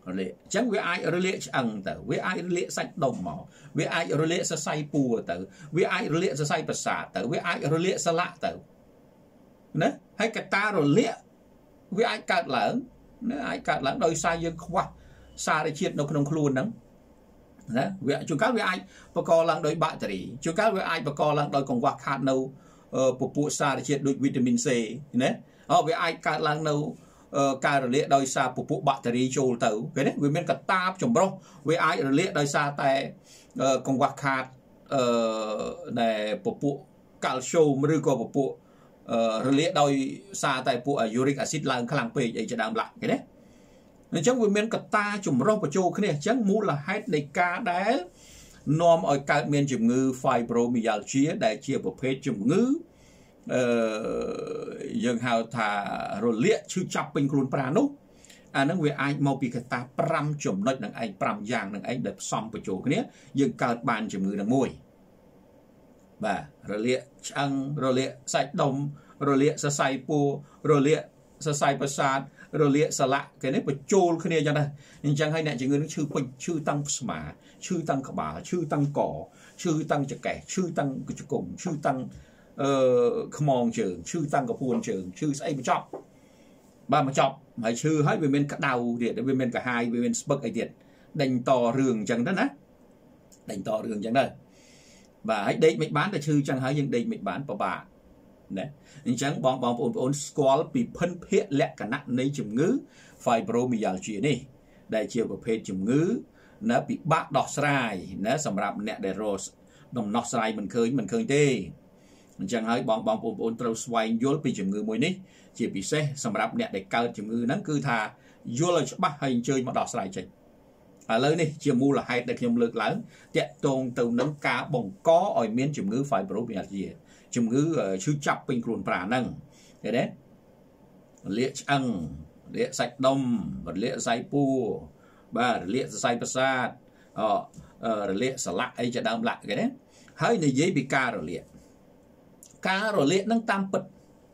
Speaker 1: រលាកអញ្ចឹងវាអាចរលាកឆ្អឹងទៅវាអាចរលាកសាច់ដុំមកវាអាចរលាកសរសៃពួរទៅវាអាចរលាកសរសៃប្រសាទទៅវាអាចរលាកសន្លាក់ទៅណាហើយកត្តារលាកវាអាចកើតឡើងណាអាចកើតឡើងដោយសារយើងខ្វះសារជាតិនៅក្នុងខ្លួនហ្នឹងណាវាជួនកាលវាអាចបង្កឡើងដោយបាក់តេរីជួនកាលវាអាចបង្កឡើងដោយកង្វះខាតនៅពពួកសារជាតិដូចវីតាមីន C ណាអវាអាចកើតឡើងនៅការរលាកដោយសារពពួកបាក់តេរីចូលទៅឃើញទេវាមានកត្តាចម្រុះវាអាចរលាកដោយសារតែកង្វះខាតអឺដែលពពួកកាល់ស្យូមឬក៏ពពួករលាកដោយសារតែពួក uric acid ឡើងខ្លាំងពេកអីជាដើមឡាក់ឃើញទេអញ្ចឹងវាមានកត្តាចម្រុះបញ្ចូលគ្នាអញ្ចឹងមូលហេតុនៃការដែលនាំឲ្យកើតមានជំងឺ fibromyalgia ដែលជាប្រភេទជំងឺអឺយើងហៅថារលាកឈឺចាប់ពេញខ្លួនប្រាណនោះអានឹងវាអាចមកពីកត្តាប្រាំចំណុចនឹងឯងប្រាំយ៉ាងនឹងឯងដែលផ្សំបញ្ចូលគ្នាយើងកើតបានជំងឺនឹងមួយបាទរលាកឆ្អឹងរលាកសាច់ដុំរលាកសរសៃពួររលាកសរសៃប្រសាទរលាកសន្លាក់គេនេះបញ្ចូលគ្នាយ៉ាងណាអញ្ចឹងហើយអ្នកជំងឺនឹងឈឺពេញឈឺតាំងស្មាឈឺតាំងក្បាលឈឺតាំងកឈឺតាំងចង្កេះឈឺតាំងជង្គង់ឈឺតាំងអឺខ្មងជើងឈឺតាំងកពួនជើងឈឺស្អីបញ្ចប់បាទបញ្ចប់ហើយឈឺហើយវាមានក្តៅទៀតវាមានកាហាយវាមានស្ពឹកអីទៀតដេញតរឿងអញ្ចឹងទៅណាដេញតរឿងអញ្ចឹងទៅបាទហើយដេកមិនបានតែឈឺអញ្ចឹងហើយយើងដេកមិនបានពិបាកណាអញ្ចឹងបងបងប្អូនប្អូនស្គាល់ពីភិនភាគលក្ខណៈនៃជំងឺ fibromyalgia នេះដែលជាប្រភេទជំងឺណាពិបាកដោះស្រាយណាសម្រាប់អ្នកដែលរស់ដំណោះស្រាយមិនឃើញមិនឃើញទេអញ្ចឹងហើយបងបងប្អូនត្រូវស្វែងយល់ពីជំងឺមួយនេះជាពិសេសសម្រាប់អ្នកដែលកើតជំងឺហ្នឹងគឺថាយល់ឲ្យច្បាស់ហើយអញ្ជើញមកដោះស្រាយចេញឥឡូវនេះជាមូលហេតុដែលខ្ញុំលើកឡើងតាក់ទងទៅនឹងការបង្កឲ្យមានជំងឺ fibromyalgia ជំងឺឈឺចាប់ពេញខ្លួនប្រាណហ្នឹងឃើញទេរលាកឆ្អឹងរលាកសាច់ដុំរលាកសរសៃពួរបាទរលាកសរសៃប្រសាទអរលាកសន្លាក់អីជាដើមឡាក់ឃើញទេហើយនិយាយពីការរលាកការរលាកហ្នឹងតាមពិត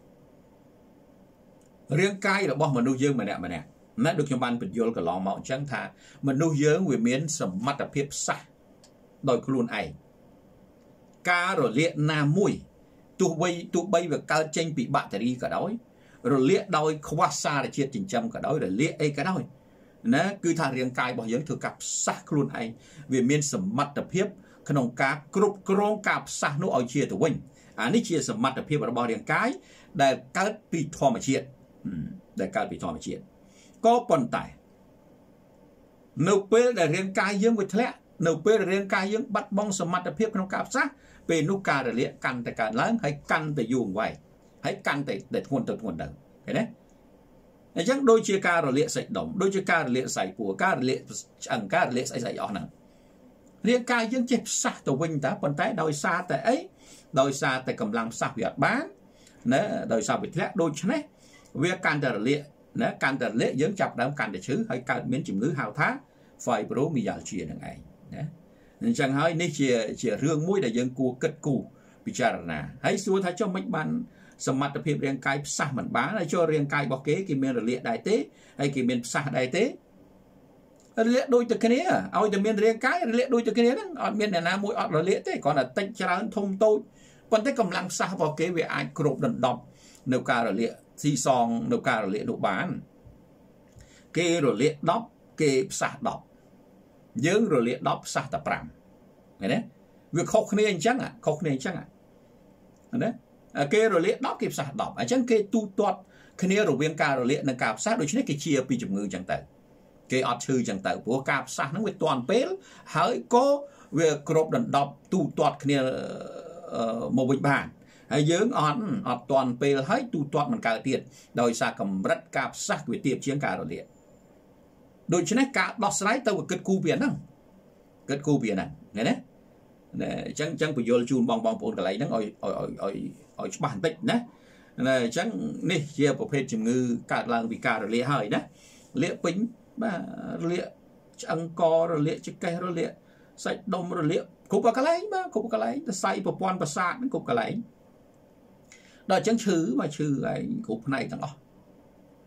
Speaker 1: រាងកាយរបស់មនុស្សយើងម្នាក់ម្នាក់ណាដូចខ្ញុំបានបញ្យល់កន្លងមកអញ្ចឹងថាមនុស្សយើងវាមានសមត្ថភាពផ្សះដោយខ្លួនឯងការរលាកណាមួយទោះបីទោះបីវាកើតចេញពីបាក់តេរីក៏ដោយរលាកដោយខ្វះសារជាតិចិញ្ចឹមក៏ដោយរលាកអីក៏ដោយណាគឺថារាងកាយរបស់យើងធ្វើការផ្សះខ្លួនឯងវាមានសមត្ថភាពក្នុងការគ្រប់គ្រងការផ្សះនោះឲ្យជាទៅវិញអានេះជាសមត្ថភាពរបស់រាងកាយដែលកើតពីធម្មជាតិដែលកើតពីធម្មជាតិក៏ប៉ុន្តែនៅពេលដែលរាងកាយយើងវាធ្លាក់នៅពេលរាងកាយយើងបាត់បង់សមត្ថភាពក្នុងការផ្សះពេលនោះការរលាកកាន់តែកើតឡើងហើយកាន់តែយូរអង្វែងហើយកាន់តែធ្ងន់ទៅធ្ងន់ទៅឃើញទេអញ្ចឹងដូចជាការរលាកសាច់ដុំដូចជាការរលាកសរសៃពួរការរលាកឆ្អឹងការរលាកស្អីស្អីអស់ហ្នឹងរាងកាយយើងចេះផ្សះទៅវិញតើប៉ុន្តែដោយសារតែអីដោយសារតែកម្លាំងផ្សះវាអត់បានណាដោយសារវាធ្លាក់ដូច្នេះវាកាន់តែរលាកណាកាន់តែរលាកយើងចាប់ដើមកាន់តែឈឺហើយកើតមានជំងឺហៅថា fibromyalgia ហ្នឹងឯងណាអញ្ចឹងហើយនេះជាជារឿងមួយដែលយើងគួរគិតគូរពិចារណាហើយសួរថាចុះមិនបានសមត្ថភាពរាងកាយផ្សះមិនបានហើយចុះរាងកាយរបស់គេគេមានរលាកដែរទេហើយគេមានផ្សះដែរទេរលាកដូចតែគ្នាឲ្យតែមានរាងកាយរលាកដូចតែគ្នាហ្នឹងអត់មានអ្នកណាមួយអត់រលាកទេគ្រាន់តែតិចច្រើនធំតូចប៉ុន្តែកម្លាំងផ្សះរបស់គេវាអាចគ្របដណ្ដប់នៅការរលាកស៊ីសងនៅការរលាកនោះបានគេរលាកដប់គេផ្សះដប់យើងរលាកដប់ផ្សះតែប្រាំឃើញទេវាខុសគ្នាអញ្ចឹងខុសគ្នាអញ្ចឹងណាគេរលាកដប់គេផ្សះដប់អញ្ចឹងគេទូទាត់គ្នារវាងការរលាកនិងការផ្សះដូច្នេះគេជាពីជំងឺអញ្ចឹងទៅគេអត់ឈឺអញ្ចឹងទៅព្រោះការផ្សះហ្នឹងវាទាន់ពេលហើយក៏វាគ្របដណ្ដប់ទូទាត់គ្នាមកវិញបានហើយយើងអត់អត់ទាន់ពេលហើយទូទាត់មិនកើតទៀតដោយសារកម្រិតការផ្សះវាទាបជាងការរលាកដូច្នេះការដោះស្រាយទៅគិតគូរពីហ្នឹងគិតគូរពីហ្នឹងឃើញទេអញ្ចឹងអញ្ចឹងបញ្យល់ជូនបងបងប្អូនកន្លែងហ្នឹងឲ្យឲ្យឲ្យឲ្យច្បាស់បន្តិចណាអញ្ចឹងនេះជាប្រភេទជំងឺកើតឡើងពីការរលាកហើយណាលាកពេញបាទរលាកឆ្អឹងករលាកចង្កេះរលាកសាច់ដុំរលាកគ្រប់កន្លែងបាទគ្រប់កន្លែងសរសៃប្រព័ន្ធប្រសាទហ្នឹងគ្រប់កន្លែងដល់អញ្ចឹងឈឺមកឈឺឯងគ្រប់ផ្នែកទាំងអស់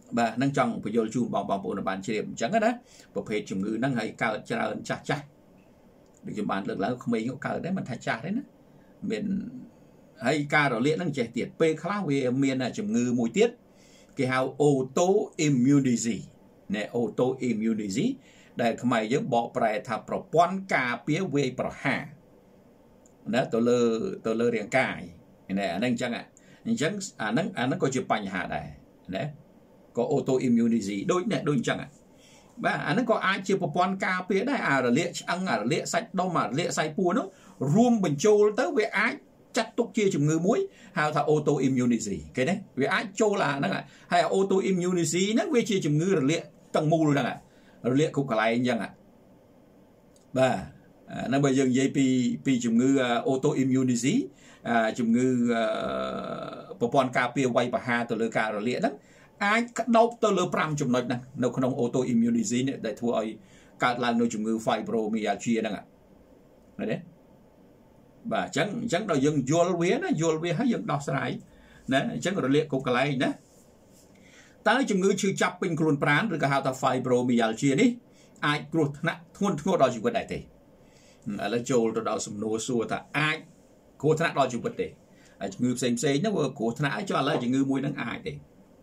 Speaker 1: bà nâng trong phải vô chung bằng bằng bộ là bàn chế điểm chẳng đó bộ phê chủng ngữ nâng hay cao chả ơn chả chả được chủng bàn lực là không mấy ngộ cao đấy mình thay chả đấy nữa mình hay ca rồi liện nâng trẻ tiệt p khá về miền là chủng ngữ mùi tiết cái hào autoimmunity nè autoimmunity để không mày giống bỏ bài thà pro pon cà phía về pro hà đó tôi lơ tôi lơ riêng cài nè nâng chẳng ạ chẳng à nâng à nó có chữ bành hà đây nè có autoimmunity đôi nè đôi chẳng ạ và anh nó có ai chia pro pon cà phía đây à rồi liệt ăn à liệt sạch đâu mà liệt say pua nó rùm bình châu tới về ai chắc tốt chia chủng ngư muối hào thà autoimmunity cái đấy vì ai châu là nó hay là autoimmunity nó về chia chủng ngư rồi liệt tầng mù rồi nè rồi liệt cũng cả lại chẳng ạ và nó bây giờ dây pi pi chủng ngư autoimmunity chủng ngư bộ phận cà phê quay và ha từ lơ cà rồi liệt đó ai đâu từ lơ pram chủng nói nè nó không autoimmunity này để thua ai cả là nơi chủng ngư fibromyalgia đó ạ đấy và chẳng chẳng đâu dừng vô vía nó vô vía hết dừng đọc sai nè chẳng rồi liệt cũng cả lại nè tới chủng ngư chưa chấp bình khuôn pran rồi cả hào ta fibromyalgia đi ai khuôn nè thôn thôn đó chịu cái đại thể ở là châu tôi đào sầm nô xua ta ai cô thằng đó chịu vấn đề ngư xem xem nó vừa cô thằng cho là chỉ ngư mùi năng ai để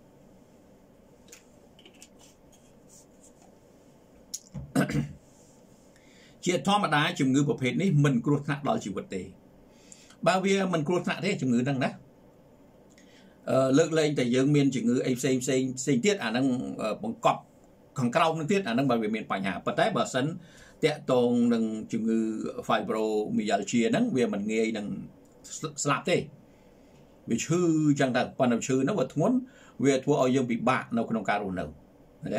Speaker 1: chuyện thom mà đá chừng ngư bộ phết ní mình cô thằng đó chịu vấn đề bao nhiêu mình cô thằng thế chừng ngư năng đó lực lên tại dương miền chừng ngư em xem xem xem tiết à năng bằng cọp còn cao năng tiết à năng bảo vệ miền Pành Hà bờ tái bờ sân tệ tôn nâng chủng ngư fibromyalgia nâng vì mình nghe nâng slap thế vì chư chẳng đặc phần nào chư nó vật muốn vì thua ở dương bị bạc nó không cao đâu đấy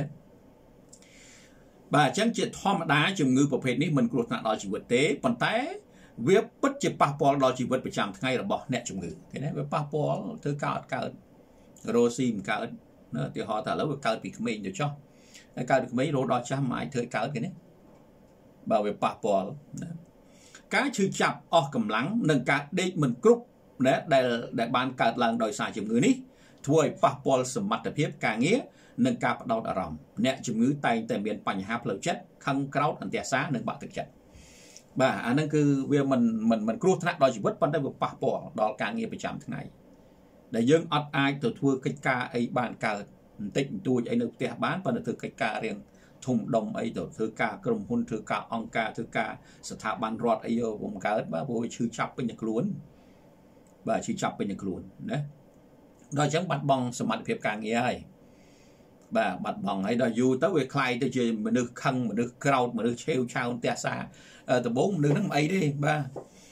Speaker 1: bà chẳng chuyện thom đá chủng ngư bộ phết ní mình cột nặng đó chỉ vật tế phần té việc bất chỉ passport đó chỉ vật phải chạm ngay là bỏ nẹt chủng ngư thế đấy với passport thứ cao cao rồi sim cao nó thì họ thả lâu cao bị mình được cho cao được mấy lô đó chăm mãi thời cao cái đấy bảo vệ passport cái chữ chập ở cầm lắng nâng cả đây mình group để để để ban cả lần đòi xài chủng ngữ ní thôi passport sầm mặt tập hiệp cả nghĩa nâng cả bắt đầu đã rầm nè chủng ngữ tay tại miền Pành Hà lâu chết khăng kéo anh tè xá nâng bạc thực chất bà anh nâng cứ về mình mình mình group thằng đòi chỉ vứt ban đây về passport đó cả nghĩa bị chạm thế này để dương ở ai từ thua cái ca ấy bàn cả tịnh tôi ấy được tè bán và từ cái ca riêng thùng đồng ấy rồi thứ ca cầm hôn thứ ca ông ca thứ caสถาบัน rọt ấy vô vùng cá ớt bà bôi chư chắp bên nhật luôn bà chư chắp bên nhật luôn đấy đó chẳng bắt bong sầm mặt phiệp càng nghe ấy bà bắt bong ấy đó dù tới về khai tới chơi mà được khăn mà được crowd mà được treo trao tè xa từ bốn đứa nâng ấy đi ba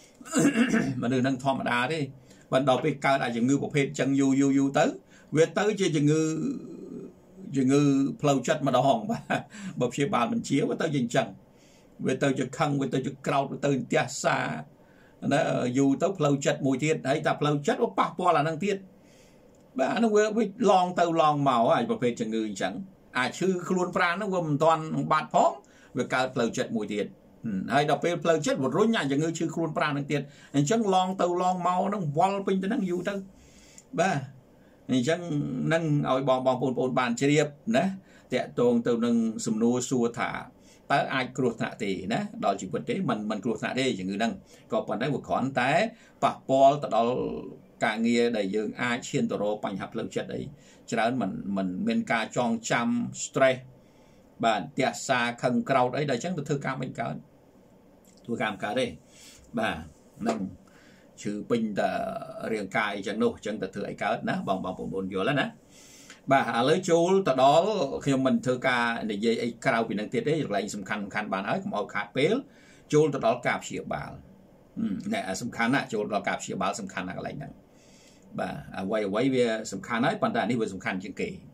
Speaker 1: mà đứa nâng thom mà đá đi ban đầu về cao đại chừng ngư bộ phết chẳng dù dù dù tới về tới chơi chừng ngư chừng ngư plau chất mà đào hòn bà bọc xe bàn mình chiếu với tới dình chẳng về tới cho khăn về tới cho crowd về tới tia xa nó dù tới plau chất mùi thiết hay ta plau chất có bạc qua là năng tiết bà nó với lon tàu lon màu ai bọc phê chừng ngư chẳng à chứ luôn pran nó gồm toàn bát phóng về cao plau chất mùi thiết hay đọc phê plau chất một rối nhà chừng ngư chứ luôn pran năng tiết chẳng lon tàu lon màu nó wall pin tới năng dù tới bà chẳng nâng ở bong bong bồn bồn bàn chia nè tệ tôn từ nâng sum nô xua thả tới ai cột thả thì nè đó chỉ vấn đề mình mình cột thả đây chỉ người nâng có phần đấy một khoản té passport từ đó cả nghe đầy dương ai chiên tờ rô Pành Hà lâu chết đấy cho nên mình mình bên ca chọn trăm stress bản tiệt xa khăn crowd đấy đây chẳng được thư cam mình cả thư cam cả đây bà nâng chữ bình tờ riêng cài chẳng nô chẳng tờ thừa ấy cả nè bằng bằng bồn bồn vô lên nè bà lấy chú tờ đó khi mình thư ca để dây ấy cao vì năng tiết đấy lại sầm khăn khăn bàn ấy cũng ao khát bế chú tờ đó cạp xịa bà nè sầm khăn á chú đó cạp xịa bà sầm khăn là cái này bà quay quay về sầm khăn ấy bàn này về sầm khăn chuyện kỳ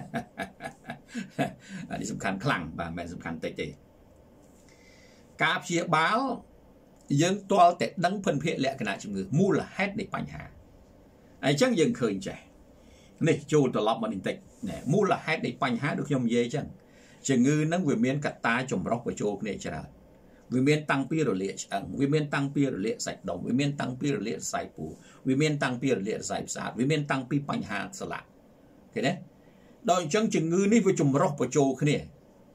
Speaker 1: đi sầm khăn khăng bà mẹ sầm khăn tệ tệ cạp xịa báo dân toa tệ đăng phân phiện lệ cái này chừng người mua là hết để Pành Hà ai chẳng dừng khởi trẻ này chú tờ lọc mà đình tịch nè mua là hết để Pành Hà được nhom dê chẳng chừng ngư nâng về miền cắt ta trồng róc và chú này chả vì miền tăng pi rồi lệ chẳng vì miền tăng pi rồi lệ sạch đồng vì miền tăng pi rồi lệ sạch phủ vì miền tăng pi rồi lệ sạch sạch vì miền tăng pi Pành Hà sạch thế đấy đôi chân chừng ngư ní với chùm rốc và chô khá nè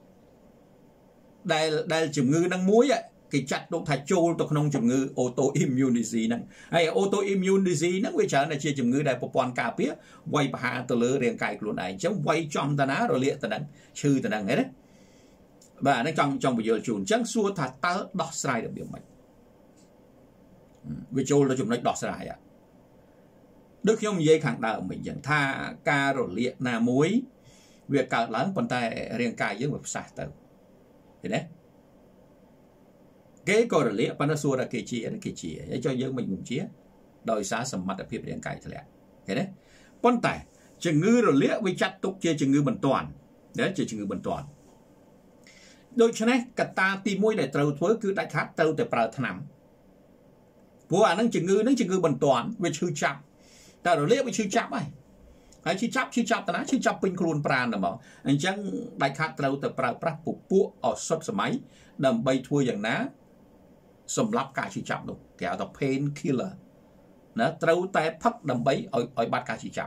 Speaker 1: đây đây chùm ngư năng muối á cái chặt đụng thạch chô tộc nông chùm ngư autoimmune disease năng hay autoimmune disease năng với chả là chia chùm ngư đại bộ quan cà pía quay bà hạ từ lỡ riêng cài luôn này chẳng quay trong ta ná rồi liệt ta nắng chư ta nắng hết đấy và nó trong trong bây giờ chùn chẳng xua thà tớ đọc sai được biểu mạch vì chô là chùm nó đọc sai ạ đức không dây khẳng đạo mình chẳng tha ca rồi liệt nà muối việc cả lớn còn tay riêng cài với một sạch tờ thì đấy cái coi rồi liệt nó xua ra cái chia cái chia để cho dân mình cùng chia đòi xá sầm mặt ở phía riêng cài thôi thế đấy con tay chừng ngư rồi liệt với chặt tục chia chừng ngư bẩn toàn đấy chia chừng ngư bẩn toàn đôi cho này cả ta tìm môi để trâu thối cứ đại khát trâu để bảo thầm vụ à nó chừng ngư nó chừng ngư bẩn toàn với chư chạm ta rồi liệt với chư chạm ấy hay chư chạm chư chạm ta nói chư chạm pin khuôn pran là bảo anh chẳng đại khát trâu để bảo bảo phục vụ ở suốt sớm máy đầm bay thuaอย่างná sầm lấp cả chư chạm đâu kéo tập pain killer nó trâu tay phất đầm bay ở ở bắt cả chư chạm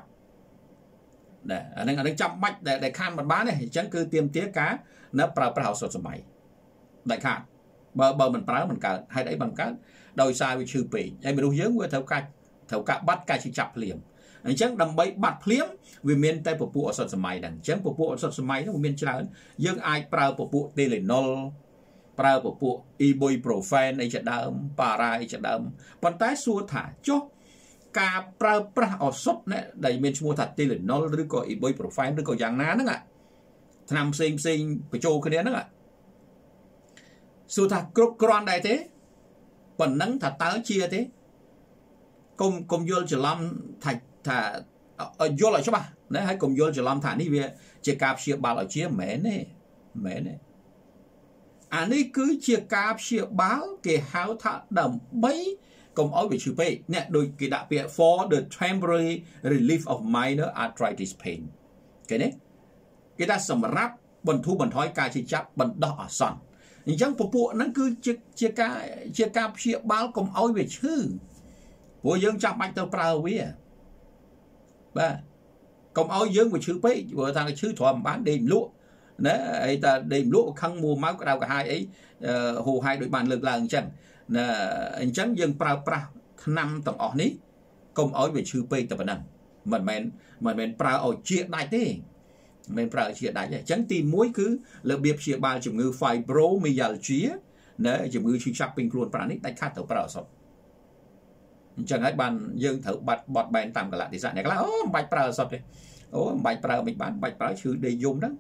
Speaker 1: để anh anh chạm bách để để khan mặt bán này chẳng cứ tiêm tía cá nó bảo bảo suốt sớm máy đại khát bờ bờ mình bảo mình cả hay đấy bằng cá đôi sai với chư pì ai mình đâu dướng với thấu cả thấu cả bắt cả chư chạm liền anh chẳng đầm bay bắt liếm vì miền tây phục vụ ở suốt sớm máy đằng chẳng phục vụ ở suốt sớm máy nó miền trơn dương ai bảo phục vụ Tylenol bảo phục vụ ibuprofen ấy chả đâm para ấy chả đâm còn tái xua thả cho cả bảo bảo ở suốt này đầy miền mua thật Tylenolឬក៏ ibuprofenឬក៏យ៉ាងណាហ្នឹងạ năm sinh sinh phải trôi cái đấy nữa ạ xua thả cướp con đây thế còn nắng thả táo chia thế cùng cùng vô chỉ làm thạch thả vô lại cho bà đấy hãy cùng vô chỉ làm thả đi về chỉ cạp chia bà lại chia mẹ này mẹ này anh ấy cứ chia cạp chia báo cái háo thả đầm bấy cùng ở vị trí bê nè đôi cái đặc biệt for the temporary relief of minor arthritis pain cái đấy cái ta sầm ráp bẩn thu bẩn thói ca chỉ chắp bẩn đỏ sòn nhưng chẳng phục vụ nó cứ chia chia ca chia cạp chia báo cùng ở vị trí bộ dân chắp bạch tàu prao với à ba cùng ở dân vị trí bê vừa thằng cái chữ thòm bán đêm lúa đấy ta đêm lúa khăn mua máu cái đầu cả hai ấy hồ hai đội bàn lực là chẳng nè anh chẳng dân prao prao năm tầng ở ní cùng ở vị trí bê tập năng mình men mình men prao ở chia đại thế mình prao chia đại vậy chẳng tìm mối cứ là biệp chia ba chủng ngư fibromyalgia nè chủng ngư chữ shopping luôn prao ní đại khát tàu prao sọt chẳng hạn bạn dân thử bật bọt bèn tạm cả lại thì dạng này là ô bạch prao sọt đi ô bạch prao mình bán bạch prao chữ để dùng đó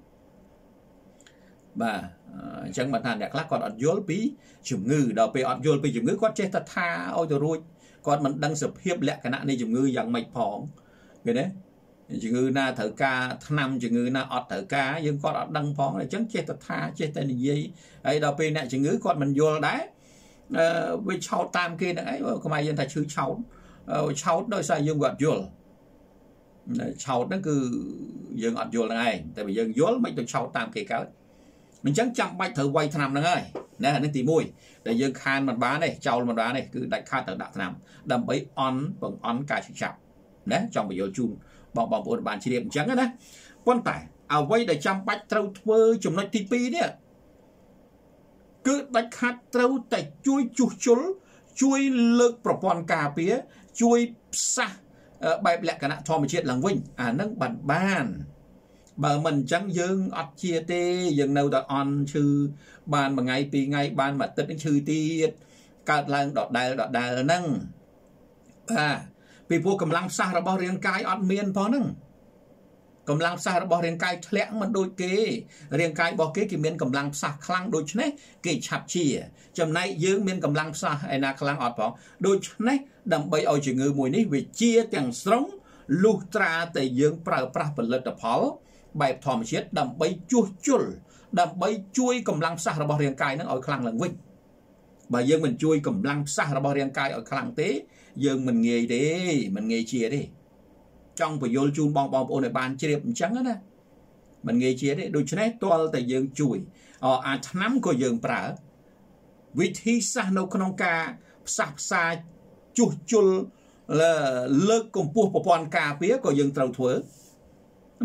Speaker 1: và chẳng mặt hàng đẹp lắm còn ở dưới bí chủng ngư đầu pe ở dưới bí chủng ngư có chết ta tha ôi rồi rồi còn mình đang sập hiệp lẹ cái nạn này chủng ngư dạng mạch phỏng cái đấy chủng ngư na thở ca năm chủng ngư na ọt thở ca nhưng con ọt đăng phỏng này chẳng chết ta tha chết tên gì ấy đầu pe này chủng ngư còn mình vô đấy với cháu tam kia đấy có mai dân ta chữ cháu cháu đôi sai dương gọt vô cháu nó cứ dương ọt vô này tại vì dân vô mấy tụi cháu tam kia cáo mình chẳng chăm bạch thử quay thằng này nè nó tìm mùi để dương khan mặt bá này trâu mặt bá này cứ đại khan tự đặt thằng đâm bấy on bằng on cả chỉ chạm đấy trong bây giờ chun bọn bọn bọn bạn chỉ điểm trắng đấy quan tải à quay để chăm bạch trâu thưa chùm nói tê pê đấy cứ đại khan trâu tại chui chuột chốn chui lực propon cà pía chui sa bài lẹ cả nạ thò một chuyện lằng vinh à nâng bản bàn bà mình chẳng dương ọt chia tê dừng đâu ta on chư bàn mà ngày pi ngày bàn mà tích đến chư tiết cả lần đọt đài đọt đài nâng à vì vô cầm lăng xa ra bao riêng cái ọt miên phó nâng cầm lăng xa ra bao riêng cái lẽ mà đôi kế riêng cái bao kế kì miên cầm lăng xa khăn đôi chân ấy kì chạp chìa chầm nay dương miên cầm lăng xa ai na khăn ọt phó đôi chân ấy đầm bay ôi chỉ ngư mùi ní vì chia chẳng sống lưu tra tây dương pra pra bật lật đập phó bài thòm chết đầm bay chui chui đầm bay chui cầm lăng xa ra bao riêng cái nó ở khăn lần vinh bà dương mình chui cầm lăng xa ra bao riêng cái ở khăn tế dương mình nghề đi mình nghề chia đi trong phải vô chun bong bong ôn này bàn chia đẹp trắng á mình nghề chia đi đôi chân ấy toa tại dương chui ở à nắm của dương pra vị thi xa nấu con ca sạp xa chui chui là lơ cùng pua của con cà phía của dương trâu thuở đấy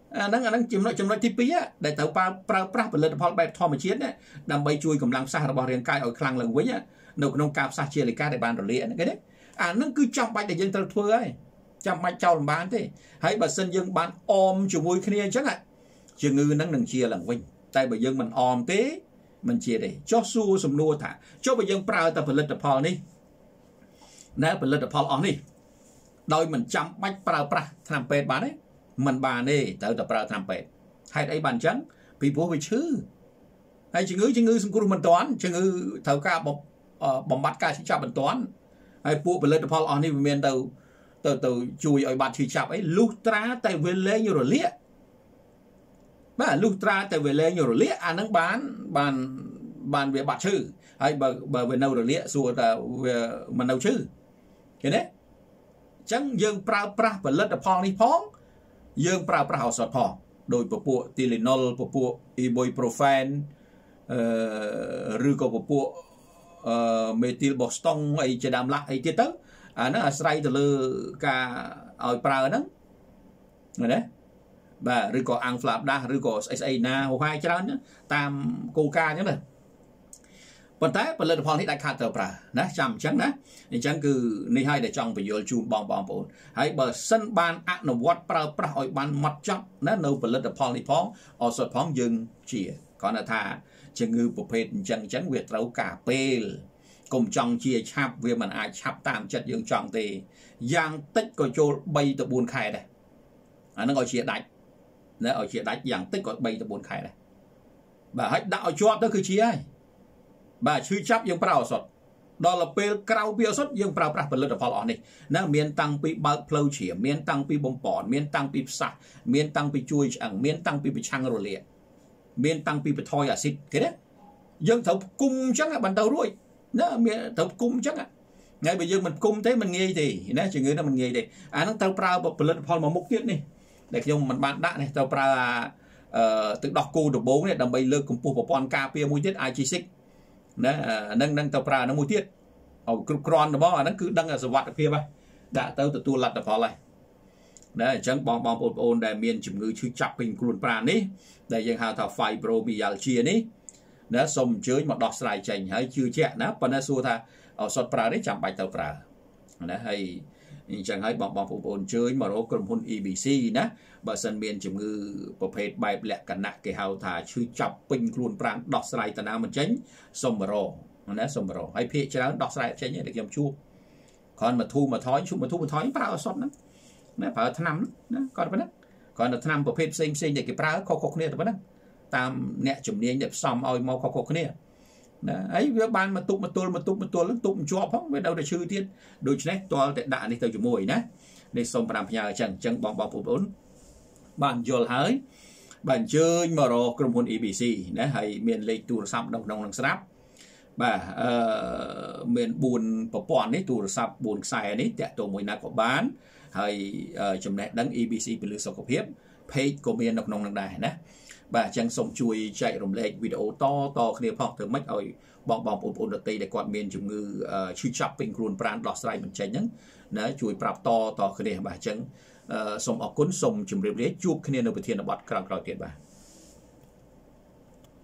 Speaker 1: អាហ្នឹងអាហ្នឹងចំណុចចំណុចទីពីរដែលត្រូវប្រើប្រាស់ផលិតផលបែបធម្មជាតិណាដើម្បីជួយកម្លាំងសាស្ត្ររបស់រាងកាយឲ្យខ្លាំងឡើងវិញនៅក្នុងការផ្សះជាលិកាដែលបានរលាកហ្នឹងគេទេអាហ្នឹងគឺចាំបាច់ដែលយើងត្រូវធ្វើហើយចាំបាច់ចោលមិនបានទេហើយបើសិនយើងបានអមជាមួយគ្នាអញ្ចឹងជំងឺហ្នឹងនឹងជាឡើងវិញតែបើយើងមិនអមទេមិនជាទេចុះសួរសំណួរថាចុះបើយើងប្រើតែផលិតផលនេះណែផលិតផលអស់នេះដោយមិនចាំបាច់ប្រើប្រាស់ថ្នាំពេទ្យបានទេមិនបានទេត្រូវតែប្រើថ្នាំពេទ្យហេតុអីបានអញ្ចឹងពីព្រោះវាឈឺហើយជំងឺជំងឺសង្គ្រោះមិនទាន់ជំងឺត្រូវការបំបត្តិការឈឺចាប់មិនទាន់ហើយពួកផលិតផលអស់នេះវាមានទៅទៅទៅជួយឲ្យបាត់ឈឺចាប់អីលុះត្រាតែវាលែងរលាកបាទលុះត្រាតែវាលែងរលាកអានឹងបានបានបានវាបាត់ឈឺហើយបើបើវានៅរលាកសួរថាវាមិននៅឈឺឃើញទេអញ្ចឹងយើងប្រើប្រាស់ផលិតផលនេះផងយើងប្រើប្រាស់ឱសថផងដោយពពួក Tylenol ពពួក Ibuprofen អឺឬក៏ពពួកអឺ Methylboston អីជាដើមឡាក់អីទៀតទៅអាហ្នឹងអាស្រ័យទៅលើការឲ្យប្រើហ្នឹងណាបាទឬក៏អាំងហ្វ្លាបដាស់ឬក៏ស្អីស្អីណាហូរហាយច្រើនតាមគោលការណ៍អញ្ចឹងណាប៉ុន្តែផលិតផលនេះដាច់ខាតត្រូវប្រើណាចាំអញ្ចឹងណាអញ្ចឹងគឺនេះហើយដែលចង់បញ្យល់ជូនបងបងប្អូនហើយបើសិនបានអនុវត្តប្រើប្រាស់ឲ្យបានម៉ត់ចត់ណានៅផលិតផលនេះផងឱសថផងយើងជាគ្រាន់តែថាជំងឺប្រភេទអញ្ចឹងអញ្ចឹងវាត្រូវការពេលកុំចង់ជាឆាប់វាមិនអាចឆាប់តាមចិត្តយើងចង់ទេយ៉ាងតិចក៏ចូលបីទៅបួនខែដែរអានឹងឲ្យជាដាច់ណាឲ្យជាដាច់យ៉ាងតិចក៏បីទៅបួនខែដែរបាទហើយដាក់ឲ្យជាប់ទៅគឺជាហើយបាទឈឺចាប់យើងប្រើឱសថដល់ទៅពេលក្រៅពីឱសថយើងប្រើប្រាស់ផលិតផលអស់នេះណាមានតាំងពីបើកផ្លូវជ្រាមមានតាំងពីបំពន់មានតាំងពីផ្សះមានតាំងពីជួយឆ្អឹងមានតាំងពីប្រឆាំងរលាកមានតាំងពីបន្ថយអាស៊ីតគេណាយើងត្រូវគុំអញ្ចឹងបានទៅរួចណាមានត្រូវគុំអញ្ចឹងថ្ងៃបើយើងមិនគុំទេមិនងាយទេណាជំងឺហ្នឹងមិនងាយទេអាហ្នឹងត្រូវប្រើផលិតផលមួយមុខទៀតនេះដែលខ្ញុំមិនបានដាក់នេះត្រូវប្រើអឺទឹកដោះគោដំបូងនេះដើម្បីលើកកម្ពស់ប្រព័ន្ធការពារមួយទៀត I G six ណាហ្នឹងហ្នឹងទៅប្រើហ្នឹងមួយទៀតឲ្យគ្រប់គ្រាន់របស់អាហ្នឹងគឺដឹងសុវត្ថិភាពហើយដាក់ទៅទទួលលទ្ធផលហើយណាអញ្ចឹងបងបងប្អូនប្អូនដែលមានជំងឺឈឺចាប់ពេញខ្លួនប្រាណនេះដែលយើងហៅថា fibromyalgia នេះណាសូមអញ្ជើញមកដោះស្រាយចេញហើយជឿជាក់ណាប៉ុន្តែសួរថាឱសថប្រើនេះចាំបាច់ទៅប្រើណាហើយអញ្ចឹងហើយបងបងប្អូនអញ្ជើញមករកក្រុមហ៊ុន E B C ណាបើសិនមានជំងឺប្រភេទបែបលក្ខណៈគេហៅថាឈឺចាប់ពេញខ្លួនប្រាណដោះស្រាយតាណាមិនចេញសុំមករកណាសុំមករកហើយភាគច្រើនដោះស្រាយចេញទេខ្ញុំជួបគ្រាន់មកធូរមកថយជួបមកធូរមកថយប្រើឱសថហ្នឹងណាប្រើថ្នាំណាគាត់ប៉ុណ្ណឹងគ្រាន់តែថ្នាំប្រភេទផ្សេងផ្សេងដែលគេប្រើខុសៗគ្នាតែប៉ុណ្ណឹងតាមអ្នកជំនាញដែលផ្សំឲ្យមកខុសៗគ្នាណាហើយវាបានមកទុកមកទល់មកទុកមកទល់ទុកមិនជាប់ផងវានៅតែឈឺទៀតដូច្នេះទាល់តែដាក់នេះទៅជាមួយណានេះសូមប្រាំផ្ញើអញ្ចឹងអញ្ចឹងបងបងប្អូនបានយល់ហើយបានអញ្ជើញមករកក្រុមហ៊ុន E B C ណាហើយមានលេខទូរស័ព្ទនៅក្នុងនឹងស្រាប់បាទអឺមានបួនប្រព័ន្ធនេះទូរស័ព្ទបួនខ្សែនេះតាក់ទងមួយណាក៏បានហើយចំណេះដឹង E B C ពលិសុខភាព page ក៏មាននៅក្នុងនឹងដែរណាបាទអញ្ចឹងសូមជួយចែករំលែកវីដេអូតតគ្នាផងធ្វើម៉េចឲ្យបងបងប្អូនៗដទៃដែលគាត់មានជំងឺឈឺចាប់ពេញខ្លួនប្រាណដោះស្រាយមិនចេញហ្នឹងណាជួយប្រាប់តតគ្នាបាទអញ្ចឹងសូមអរគុណសូមជម្រាបលាជួបគ្នានៅប្រធានបទក្រោយៗទៀតបាទ